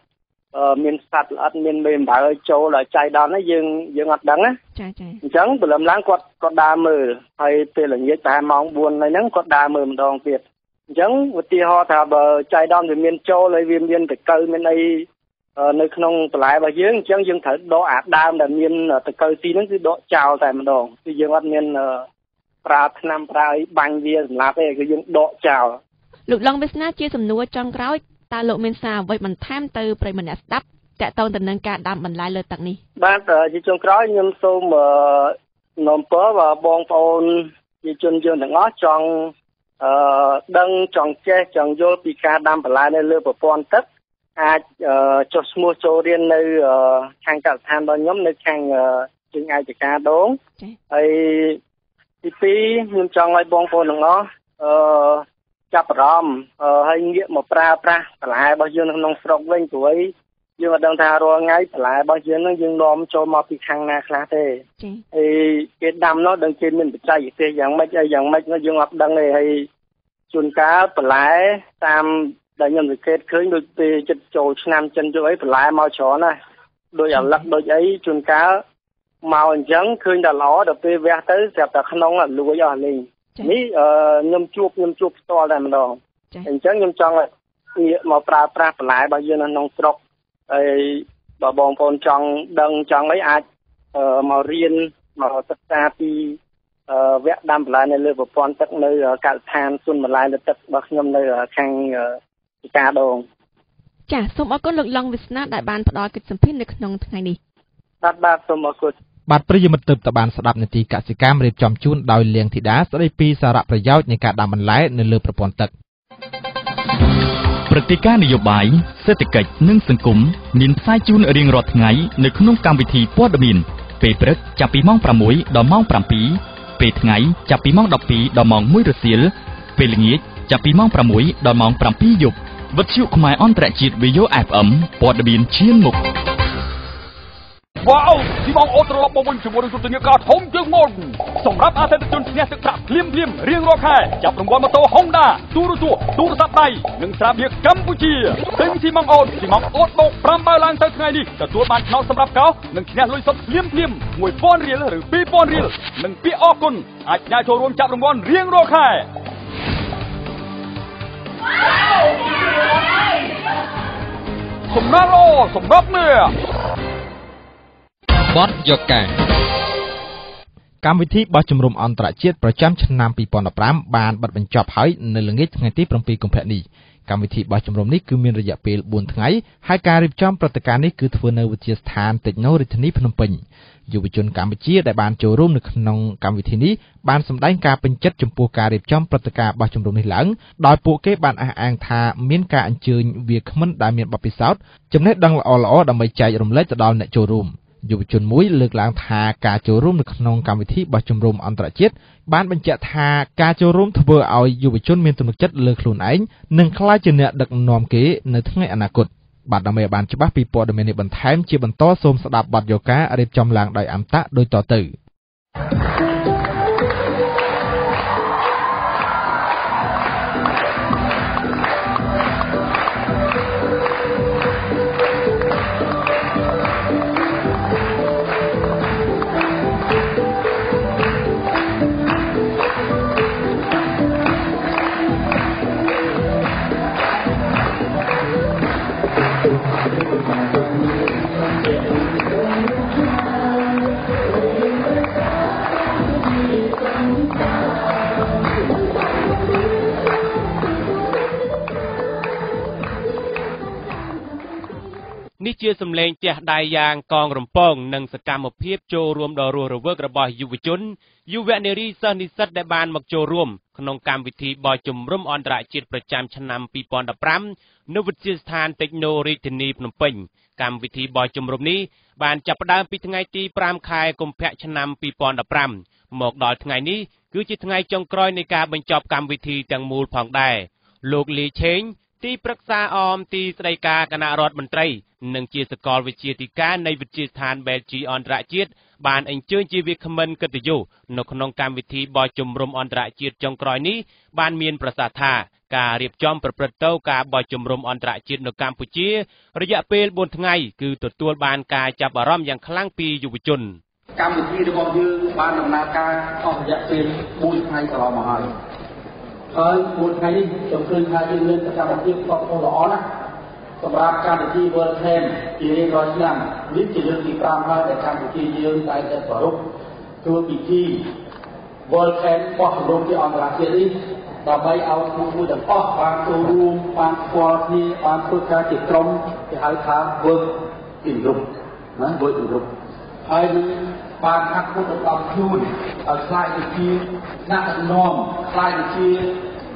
Speaker 14: មានសัตว์ល្អិតមានមេអំបៅឲ្យចូលដល់ចៃដន្យហ្នឹងយើងអត់ដឹងណា
Speaker 4: ចា
Speaker 14: អញ្ចឹងព្រលឹមឡើងគាត់ដើរមើលហើយពេលល្ងាចប្រហែលម៉ោង 4 ហ្នឹងគាត់ដើរមើលម្ដងទៀតអញ្ចឹងឧទាហរណ៍ថាបើចៃដន្យវាមានចូលហើយវាមានតកៅមានអីនៅក្នុងបន្លែរបស់យើងអញ្ចឹងយើងត្រូវដកអាដើមដែលមានតកៅទីហ្នឹងគឺដកចោលតែម្ដងគឺយើងអត់មានប្រើថ្នាំប្រើអីបាញ់វាសម្រាប់ទេគឺយើងដកចោល
Speaker 4: លោកឡុងវាសនាជាសំណួរចុងក្រោយតើលោកមានសារអ្វីបន្ថែមទៅប្រិយមិត្តម្នាក់ស្ដាប់តកតងទៅនឹងការដាំបន្លែលើទឹកនេះ
Speaker 14: បាទជាចុងក្រោយខ្ញុំសូមនាំពរបងប្អូនជាជនយើងទាំងអស់ចង់ដឹងចង់ចេះចង់យល់ពីការដាំបន្លែនៅលើប្រព័ន្ធទឹកអាចចុះឈ្មោះចូលរៀននៅខាងកសិដ្ឋានរបស់ខ្ញុំនៅខាងជើងឯកការដងហើយទី2ខ្ញុំចង់ឲ្យបងប្អូនទាំងអស់ចាប់អារម្មណ៍ហើយងាកមកប្រើប្រាស់បន្លែរបស់យើងនៅក្នុងស្រុកវិញព្រោះយើងអត់ដឹងថារាល់ថ្ងៃបន្លែរបស់យើងនឹងយើងនាំចូលមកពីខាងណាខ្លះទេហើយគេដាំនោះដឹងគេមានបច្ចេកទេសយ៉ាងម៉េចហើយយ៉ាងម៉េចនោះយើងអត់ដឹងទេហើយជួនកាលបន្លែតាមដែលខ្ញុំសង្កេតឃើញដូចពេលចិត្តចូលឆ្នាំចិនយកអីបន្លែមកច្រើនណាស់ដូចអាឡឹកដូចអីជួនកាលមកអញ្ចឹងឃើញតែល្អដល់ពេលវះទៅស្រាប់តែក្នុងលួចអស់លេងនេះខ្ញុំជួបផ្ទាល់តែម្ដងអញ្ចឹងខ្ញុំចង់ងាកមកប្រើប្រាស់បន្លែរបស់យើងនៅក្នុងស្រុកហើយបើបងប្អូនចង់ដឹងចង់អីអាចមករៀនមកសិក្សាពីវគ្គដាំបន្លែនៅលើប្រព័ន្ធទឹកនៅកសិដ្ឋានសុនបន្លែលើទឹករបស់ខ្ញុំនៅខាងការដង
Speaker 4: ចាសូមអរគុណលោកឡុងវាសនាដែលបានផ្ដល់កិច្ចសម្ភារនៅក្នុងថ្ងៃនេះ
Speaker 14: បាទសូមអរគុណ
Speaker 5: បាទប្រិយមិត្តទើបតែបានស្ដាប់នាទីកសិកម្មរៀបចំជូនដោយលៀងធីតាស្ដីពីសារៈប្រយោជន៍នៃការដាំបន្លែនៅលើប្រព័ន្ធទឹក
Speaker 2: ព្រឹត្តិការណ៍នយោបាយសេដ្ឋកិច្ចនិងសង្គមមានផ្សាយជូនរៀងរាល់ថ្ងៃនៅក្នុងកម្មវិធីព័ត៌មានពេលព្រឹកចាប់ពីម៉ោង 6 ដល់ម៉ោង 7 ពេលថ្ងៃចាប់ពីម៉ោង 12 ដល់ម៉ោង 1 រសៀលពេលល្ងាចចាប់ពីម៉ោង 6 ដល់ម៉ោង 7 យប់វិទ្យុខ្មែរអន្តរជាតិ VO FM ព័ត៌មានឈានមុខ
Speaker 6: វ៉ាវទីបងអូត្រឡប់មកវិញជាមួយនឹងទស្សនីយការធំជាងមុនសម្រាប់អតិថិជនឈ្នះទឹកប្រាក់ភ្លាមរៀងរាល់ខែចាប់រង្វាន់ម៉ូតូ Honda ទូរទស្សន៍ទូរស័ព្ទដៃនិងស្រាបៀរកម្ពុជាទិញទីបងអូតបូក5បើឡើងទៅថ្ងៃនេះទទួលបានឆ្នោតសម្រាប់កោសនិងឈ្នះលុយសុទ្ធភ្លាម1000រៀលឬ2000រៀលនិងពាក្យអរគុណអាចផ្ញើចូលរួមចាប់រង្វាន់រៀងរាល់ខែសម្រាប់នេះ
Speaker 5: បទយកការកម្មវិធីបោះជំរំអន្តរជាតិប្រចាំឆ្នាំ2015បានបិទបញ្ចប់ហើយនៅល្ងាចថ្ងៃទី7កុម្ភៈនេះកម្មវិធីបោះជំរំនេះគឺមានរយៈពេល4ថ្ងៃហើយការរៀបចំព្រឹត្តិការណ៍នេះគឺធ្វើនៅវិទ្យាស្ថានតិចណូរាជធានីភ្នំពេញយុវជនកម្ពុជាដែលបានចូលរួមនៅក្នុងកម្មវិធីនេះបានសម្ដែងការពេញចិត្តចំពោះការរៀបចំព្រឹត្តិការណ៍បោះជំរំនេះឡើងដោយពួកគេបានអះអាងថាមានការអញ្ជើញវាគ្មិនដែលមានបទពិសោធន៍ចំណេះដឹងល្អៗដើម្បីចែករំលែកទៅដល់អ្នកចូលរួមយុវជនមួយលើកឡើងថាការចូលរួមនៅក្នុងកម្មវិធីបោះជំរំអន្តរជាតិបានបញ្ជាក់ថាការចូលរួមធ្វើឲ្យយុវជនមានទំនុកចិត្តលើខ្លួនឯងនិងក្លាយជាអ្នកដឹកនាំគេនៅថ្ងៃអនាគតបាទដើម្បីឲ្យបានច្បាស់ពីព័ត៌មាននេះបន្ថែមជាបន្តសូមស្ដាប់បទយកការរៀបចំឡើងដោយអមតៈដូចតទៅ
Speaker 15: នេះជាសម្លេងទះដៃយ៉ាងកងរំពងនិងសកម្មភាពចូលរួមដ៏រស់រវើករបស់យុវជនយុវនារីសិស្សនិស្សិតដែលបានមកចូលរួមក្នុងកម្មវិធីបោះជំរំអន្តរជាតិប្រចាំឆ្នាំ2015នៅវិទ្យាស្ថានតិចណូរាជធានីភ្នំពេញកម្មវិធីបោះជំរំនេះបានចាប់ផ្ដើមពីថ្ងៃទី5ខែកុម្ភៈឆ្នាំ2015មកដល់ថ្ងៃនេះគឺជាថ្ងៃចុងក្រោយនៃការបញ្ចប់កម្មវិធីទាំងមូលផងដែរលោកលីឆេងទីប្រឹក្សាអមទីស្តីការគណៈរដ្ឋមន្ត្រីនិងជាសាកលវិទ្យាធិការនៃវិទ្យាស្ថានបែលជីអន្តរជាតិបានអញ្ជើញជាវាគ្មិនកិត្តិយសនៅក្នុងកម្មវិធីបោះជំរំអន្តរជាតិចុងក្រោយនេះបានមានប្រសាសន៍ថាការរៀបចំប្រព្រឹត្តទៅការបោះជំរំអន្តរជាតិនៅកម្ពុជារយៈពេល4ថ្ងៃគឺទទួលបានការចាប់អារម្មណ៍យ៉ាងខ្លាំងពីយុវជន
Speaker 16: កម្មវិធីរបស់យើងបានដំណើរការអស់រយៈពេល4ថ្ងៃកន្លងមកហើយ4ថ្ងៃនេះខ្ញុំឃើញថាយើងមានសកម្មភាពផ្សព្វផ្សាយល្អណាស់សម្រាប់កម្មវិធី World Camp ជារៀងរាល់ឆ្នាំនេះជាលើកទី5ហើយដែលកម្មវិធីយើងតែប្រារព្ធធ្វើពិធី World Camp បោះជំរំជាអន្តរជាតិនេះដើម្បីឲ្យគ្រូទាំងអស់បានចូលរួមបានស្គាល់គ្នាបានធ្វើការជាក្រុមគេហៅថា Work in Group ណា Work in Group ហើយនឹងបានហាត់ពុទ្ធដល់ខ្លួនឲ្យខ្លាយទៅជាអ្នកដឹកនាំខ្លាយទៅជាអ្នក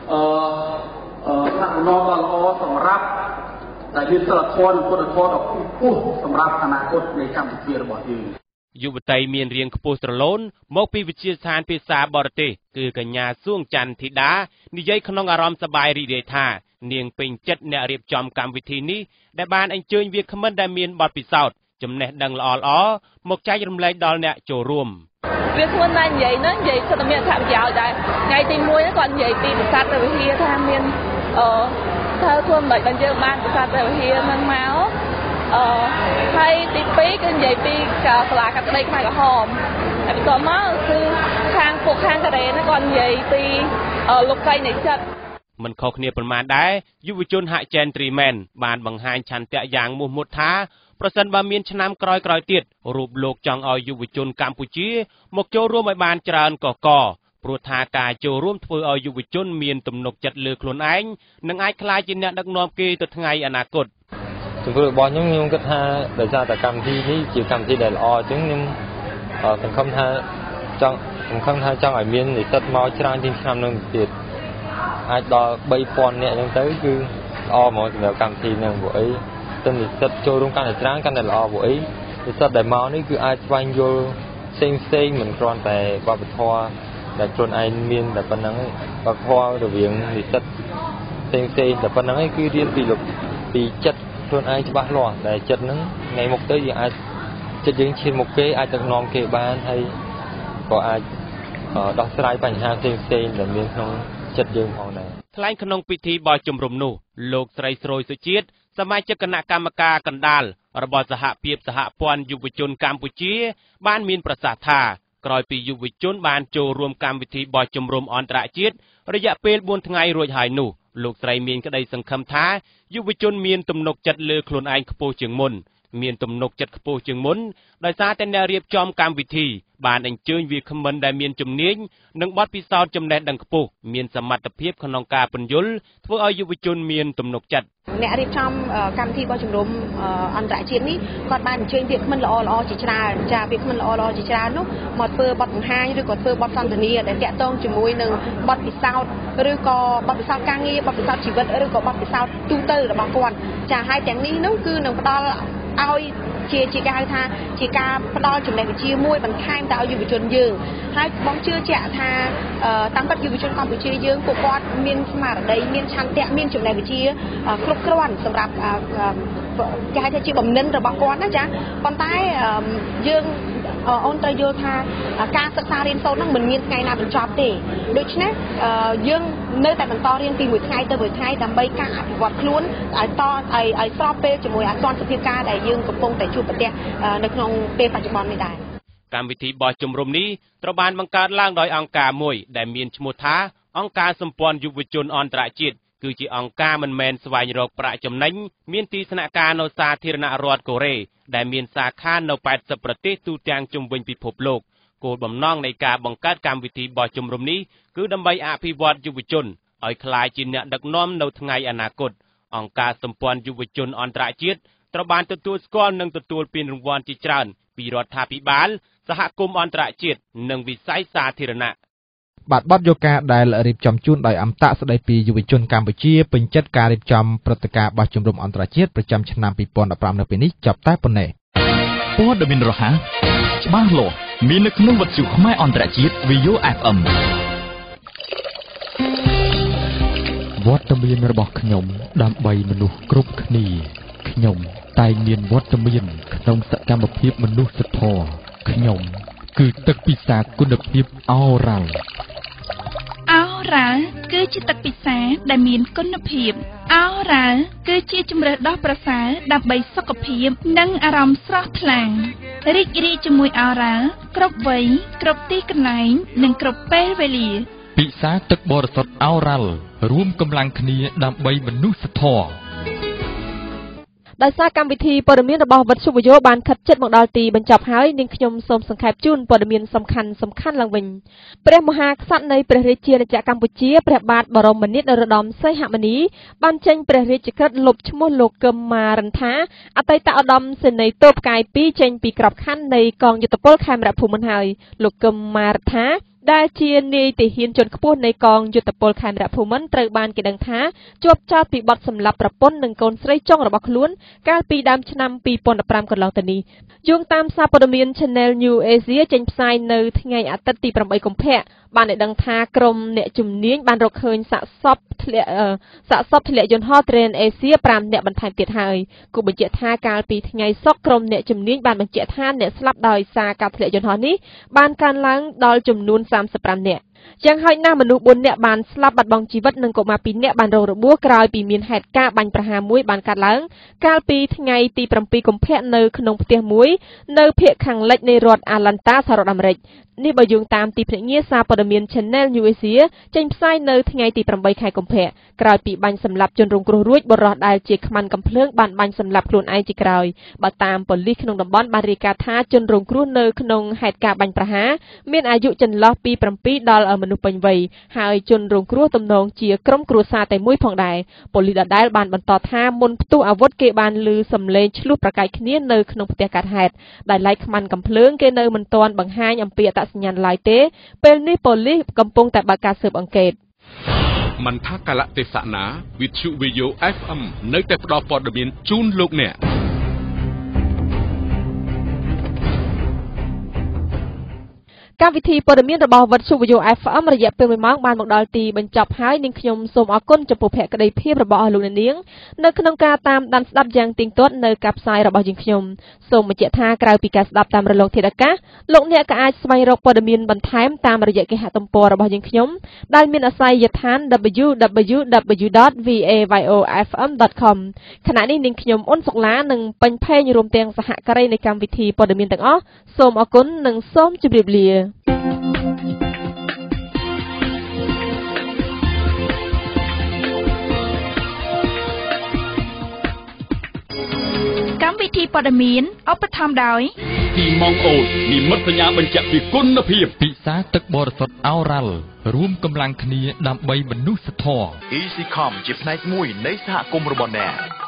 Speaker 16: ដឹកនាំដ៏ល្អសម្រាប់ដែលមានសិលធម៌និងគុណធម៌ដ៏ខ្ពស់សម្រាប់អនាគតនៃកម្ពុជារបស់យើង
Speaker 15: យុវតីមានរាងខ្ពស់ស្រឡូនមកពីវិទ្យាស្ថានភាសាបរទេសគឺកញ្ញាសួងច័ន្ទធីតានិយាយក្នុងអារម្មណ៍សប្បាយរីករាយថានាងពេញចិត្តអ្នករៀបចំកម្មវិធីនេះដែលបានអញ្ជើញវាគ្មិនដែលមានបទពិសោធន៍ចំណេះដឹងល្អៗមកចែករំលែកដល់អ្នកចូលរួម
Speaker 17: វាគ្មិនតែនិយាយហ្នឹងនិយាយសិតតែមានអត្ថប្រយោជន៍ដែរថ្ងៃទី1ហ្នឹងគាត់និយាយពីប្រាសាទព្រះវិហារថាមានធ្វើធ្វើមិនបានយើងបានប្រាសាទព្រះវិហារហ្នឹងមកហើយទី2គឺនិយាយពីសាលាកាត់ក្តីខ្មែរក្រហមហើយបន្ទាប់មកគឺខាងពួកខាងកូរ៉េហ្នឹងគាត់និយាយពីលោកកៃនៃចិត្ត
Speaker 15: មិនខុសគ្នាប៉ុន្មានដែរយុវជនហាក់ចែនទ្រីមែនបានបង្ហាញឆន្ទៈយ៉ាងមោះមុតថាប្រសិនបើមានឆ្នាំក្រោយៗទៀតរូបលោកចង់ឲ្យយុវជនកម្ពុជាមកចូលរួមឲ្យបានច្រើនកកព្រោះថាការចូលរួមធ្វើឲ្យយុវជនមានទំនុកចិត្តលើខ្លួនឯងនិងអាចក្លាយជាអ្នកដឹកនាំគេទៅថ្ងៃអនាគត
Speaker 18: ចំពោះរបស់ខ្ញុំគិតថាដោយសារតែកម្មវិធីនេះជាកម្មវិធីដែលល្អអញ្ចឹងខ្ញុំសង្ឃឹមថាចង់ឲ្យមាននិស្សិតមកច្រើនជាងឆ្នាំនឹងទៀតអាចដល់ 3000 នាក់អញ្ចឹងទៅគឺល្អហ្មងសម្រាប់កម្មវិធីហ្នឹងព្រោះអីទៅនិស្សិតចូលរួមកាន់តែច្រើនកាន់តែល្អព្រោះអីនិស្សិតដែលមកនេះគឺអាចស្វែងយល់ផ្សេងមិនគ្រាន់តែវប្បធម៌ដែលខ្លួនឯងមានតែប៉ុណ្្នឹងវប្បធម៌រវាងនិស្សិតផ្សេងតែប៉ុណ្្នឹងឯងគឺរៀនពីចិត្តខ្លួនឯងច្បាស់លាស់ដែលចិត្តហ្នឹងថ្ងៃមុខទៅយើងអាចចិត្តយើងឈានមុខគេអាចដឹកនាំគេបានហើយក៏អាចដោះស្រាយបញ្ហាផ្សេងដែលមានក្នុងចិត្តយើងផងដែរ
Speaker 15: ថ្លែងក្នុងពិធីបោះជំរំនោះលោកស្រីស្រួយសុជាតិសមាជិកគណៈកម្មការកណ្ដាលរបស់សហភាពសហព័ន្ធយុវជនកម្ពុជាបានមានប្រសាសន៍ថាក្រោយពីយុវជនបានចូលរួមកម្មវិធីបោះជំរំអន្តរជាតិរយៈពេល4ថ្ងៃរួចហើយនោះលោកស្រីមានក្តីសង្ឃឹមថាយុវជនមានទំនុកចិត្តលើខ្លួនឯងខ្ពស់ជាងមុនមានទំនុកចិត្តខ្ពស់ជាងមុនដោយសារតែអ្នករៀបចំកម្មវិធីបានអញ្ជើញវាគ្មិនដែលមានជំនាញនិងបទពិសោធន៍ចំណេះដឹងខ្ពស់មានសមត្ថភាពក្នុងការពន្យល់ធ្វើឲ្យយុវជនមានទំនុកចិត្ត
Speaker 19: អ្នករៀបចំកម្មវិធីបោះជំរំអន្តរជាតិនេះគាត់បានអញ្ជើញវាគ្មិនល្អជាច្រើនចាវាគ្មិនល្អជាច្រើននោះមកធ្វើបទបង្ហាញឬក៏ធ្វើបទសន្ទនាដែលតាក់ទងជាមួយនឹងបទពិសោធន៍ឬក៏បទពិសោធន៍ការងារបទពិសោធន៍ជីវិតឬក៏បទពិសោធន៍ទូទៅរបស់គាត់ចាហើយទាំងនេះនោះគឺនឹងផ្ដល់ឲ្យជាការហៅថាជាការផ្ដល់ចំណេះវិជ្ជាមួយបន្ថែមទៅឲ្យយុវជនយើងហើយបងជឿជាក់ថាតាមពិតយុវជនកម្ពុជាយើងពួកគាត់មានស្មារតីមានឆន្ទៈមានចំណេះវិជ្ជាគ្រប់គ្រាន់សម្រាប់គេហៅថាជាបំណិនរបស់គាត់ណាចាប៉ុន្តែយើងអូនត្រូវយល់ថាការសិក្សារៀនសូត្រហ្នឹងមិនមានថ្ងៃណាបញ្ចប់ទេដូច្នេះយើងនៅតែបន្តរៀនពីមួយថ្ងៃទៅមួយថ្ងៃដើម្បីការអភិវឌ្ឍខ្លួនឲ្យស្របពេលជាមួយអសន្នភាពការដែលយើងកំពុងតែជួបប្រទះនៅក្នុងពេលបច្ចុប្បន្ននេះដែរ
Speaker 15: កម្មវិធីបោះជំរំនេះត្រូវបានបង្កើតឡើងដោយអង្គការមួយដែលមានឈ្មោះថាអង្គការសម្ព័ន្ធយុវជនអន្តរជាតិគឺជាអង្គការមិនមែនស្វែងរកប្រាក់ចំណេញមានទីស្នាក់ការនៅសាធារណរដ្ឋកូរ៉េដែលមានសាខានៅ80ប្រទេសទូទាំងជុំវិញពិភពលោកគោលបំណងនៃការបង្កើតកម្មវិធីបោះជំរំនេះគឺដើម្បីអភិវឌ្ឍយុវជនឲ្យក្លាយជាអ្នកដឹកនាំនៅថ្ងៃអនាគតអង្គការសម្ព័ន្ធយុវជនអន្តរជាតិត្រូវបានទទួលស្គាល់និងទទួលពានរង្វាន់ជាច្រើនពីរដ្ឋាភិបាលសហគមន៍អន្តរជាតិនិងវិស័យសាធារណៈ
Speaker 5: បាទបទយូហ្គាដែលរៀបចំជូនដោយអមតៈស្ដីពីយុវជនកម្ពុជាពេញចិត្តការរៀបចំព្រឹត្តិការណ៍បោះជំរំអន្តរជាតិប្រចាំឆ្នាំ2015នៅពេលនេះចប់តែប៉ុណ្ណេះ
Speaker 2: ព័ត៌មានរហ័សច្បាស់លាស់មាននៅក្នុងវិទ្យុខ្មែរអន្តរជាតិ VO FM វត្តមានរបស់ខ្ញុំដើម្បីមនុស្សគ្រប់គ្នាខ្ញុំតែងមានវត្តមានក្នុងសកម្មភាពមនុស្សធម៌
Speaker 3: ខ្ញុំគឺទឹកពិសាគុណភាពអូរ៉ាល់
Speaker 12: អូរ៉ាល់គឺជាទឹកពិសាដែលមានគុណភាពអូរ៉ាល់គឺជាជម្រើសដ៏ប្រសើរដើម្បីសុខភាពនិងអារម្មណ៍ស្រស់ថ្លារីករាយជាមួយអូរ៉ាល់គ្រប់វ័យគ្រប់ទីកន្លែងនិងគ្រប់ពេលវេលា
Speaker 3: ពិសាទឹកបរិសុទ្ធអូរ៉ាល់រួមកម្លាំងគ្នាដើម្បីមនុស្សធម៌
Speaker 1: ដោយសារកម្មវិធីព័ត៌មានរបស់វិទ្យុវិទ្យុបានខិតជិតមកដល់ទីបញ្ចប់ហើយនាងខ្ញុំសូមសង្ខេបជូនព័ត៌មានសំខាន់ឡើងវិញព្រះមហាក្សត្រនៃព្រះរាជាណាចក្រកម្ពុជាព្រះបាទបរមនាថនរោត្តមសីហមុនីបានចេញព្រះរាជក្រឹត្យលុបឈ្មោះលោកកឹមម៉ារិនថាអតីតឧត្តមសេនីយ៍ទ័ពផ្កាយ2ចេញពីក្របខ័ណ្ឌនៃកងយុទ្ធពលខេមរភូមិន្ទហើយលោកកឹមម៉ារិនថាដែលជានាយទាហានជាន់ខ្ពស់នៃកងយុទ្ធពលខេមរភូមិន្ទត្រូវបានគេដឹងថាជាប់ចោទពីបទសម្លាប់ប្រពន្ធនិងកូនស្រីចុងរបស់ខ្លួនកាលពីដើមឆ្នាំ2015កន្លងទៅនេះយោងតាមសារព័ត៌មាន Channel New Asia ចេញផ្សាយនៅថ្ងៃអាទិត្យទី8កុម្ភៈបានឲ្យដឹងថាក្រុមអ្នកជំនាញបានរកឃើញសាកសពធ្លាក់យន្តហោះ Train Asia 5នាក់បន្ថែមទៀតហើយគូបញ្ជាក់ថាកាលពីថ្ងៃសុក្រក្រុមអ្នកជំនាញបានបញ្ជាក់ថាអ្នកស្លាប់ដោយសារការធ្លាក់យន្តហោះនេះបានកើនឡើងដល់ចំនួន35នាក់យ៉ាងហោចណាស់មនុស្ស4នាក់បានស្លាប់បាត់បង់ជីវិតនិងកុមារ2នាក់បានរងរបួសក្រោយពីមានហេតុការណ៍បាញ់ប្រហារមួយបានកើតឡើងកាលពីថ្ងៃទី7កុម្ភៈនៅក្នុងផ្ទះមួយនៅភាគខាងលិចនៃរដ្ឋអាឡែនតាសហរដ្ឋអាមេរិកនេះបើយោងតាមទីភ្នាក់ងារសារព័ត៌មាន Channel New Asia ចេញផ្សាយនៅថ្ងៃទី8ខែកុម្ភៈក្រោយពីបាញ់សម្លាប់ជនរងគ្រោះរួចបុរសដែលជាខ្មាន់កំភ្លើងបានបាញ់សម្លាប់ខ្លួនឯងជាក្រោយបើតាមប៉ូលីសក្នុងតំបន់បានរាយការណ៍ថាជនរងគ្រោះនៅក្នុងហេតុការណ៍បាញ់ប្រហារមានអាយុចន្លោះពី7ដល់មនុស្សពេញវ័យហើយជនរងគ្រោះទំនងជាក្រុមគ្រួសារតែមួយផងដែរប៉ូលីសដដែលបានបន្តថាមុនផ្ទុះអាវុធគេបានឮសំឡេងឈ្លោះប្រកែកគ្នានៅក្នុងផ្ទះកើតហេតុដែលឡែកខ្មាន់កំភ្លើងគេនៅមិនទាន់បង្ហាញអំពីអត្តសញ្ញាណឡើយទេពេលនេះប៉ូលីសកំពុងតែបើកការស៊ើបអង្កេត
Speaker 20: មិនថាកាលៈទេសៈណាវិទ្យុវីយ៉ូ FM នៅតែផ្ដល់ព័ត៌មានជូនលោកអ្នក
Speaker 1: កម្មវិធីព័ត៌មានរបស់វិទ្យុវិទ្យុ FM រយៈពេល1ម៉ោងបានមកដល់ទីបញ្ចប់ហើយនាងខ្ញុំសូមអរគុណចំពោះភក្ដីភាពរបស់អស់លោកអ្នកនាងនៅក្នុងការតាមដានស្ដាប់យ៉ាងទៀងទាត់នៅការផ្សាយរបស់យើងខ្ញុំសូមបញ្ជាក់ថាក្រៅពីការស្ដាប់តាមរលកធាតុអាកាសលោកអ្នកក៏អាចស្វែងរកព័ត៌មានបន្ថែមតាមរយៈគេហទំព័ររបស់យើងខ្ញុំដែលមានអាស័យដ្ឋាន www.vayofm.com ខណៈនេះនាងខ្ញុំអ៊ុនសុកឡានិងពេញភេងរួមទាំងសហការីនៃកម្មវិធីព័ត៌មានទាំងអស់សូមអរគុណនិងសូមជម្រាបលា
Speaker 12: កម្មវិធីព័ត៌មានឧបត្ថម្ភដោយ
Speaker 20: ពីម៉ងអូតនិមិត្តសញ្ញាបញ្ជាក់ពីគុណភាព
Speaker 3: ពិសាទឹកបរិសុទ្ធអូរ៉ាល់រួមកម្លាំងគ្នាដើម្បីមនុស្សធម៌
Speaker 9: EasyCom ជាផ្នែកមួយនៃសហគមន៍របស់អ្នក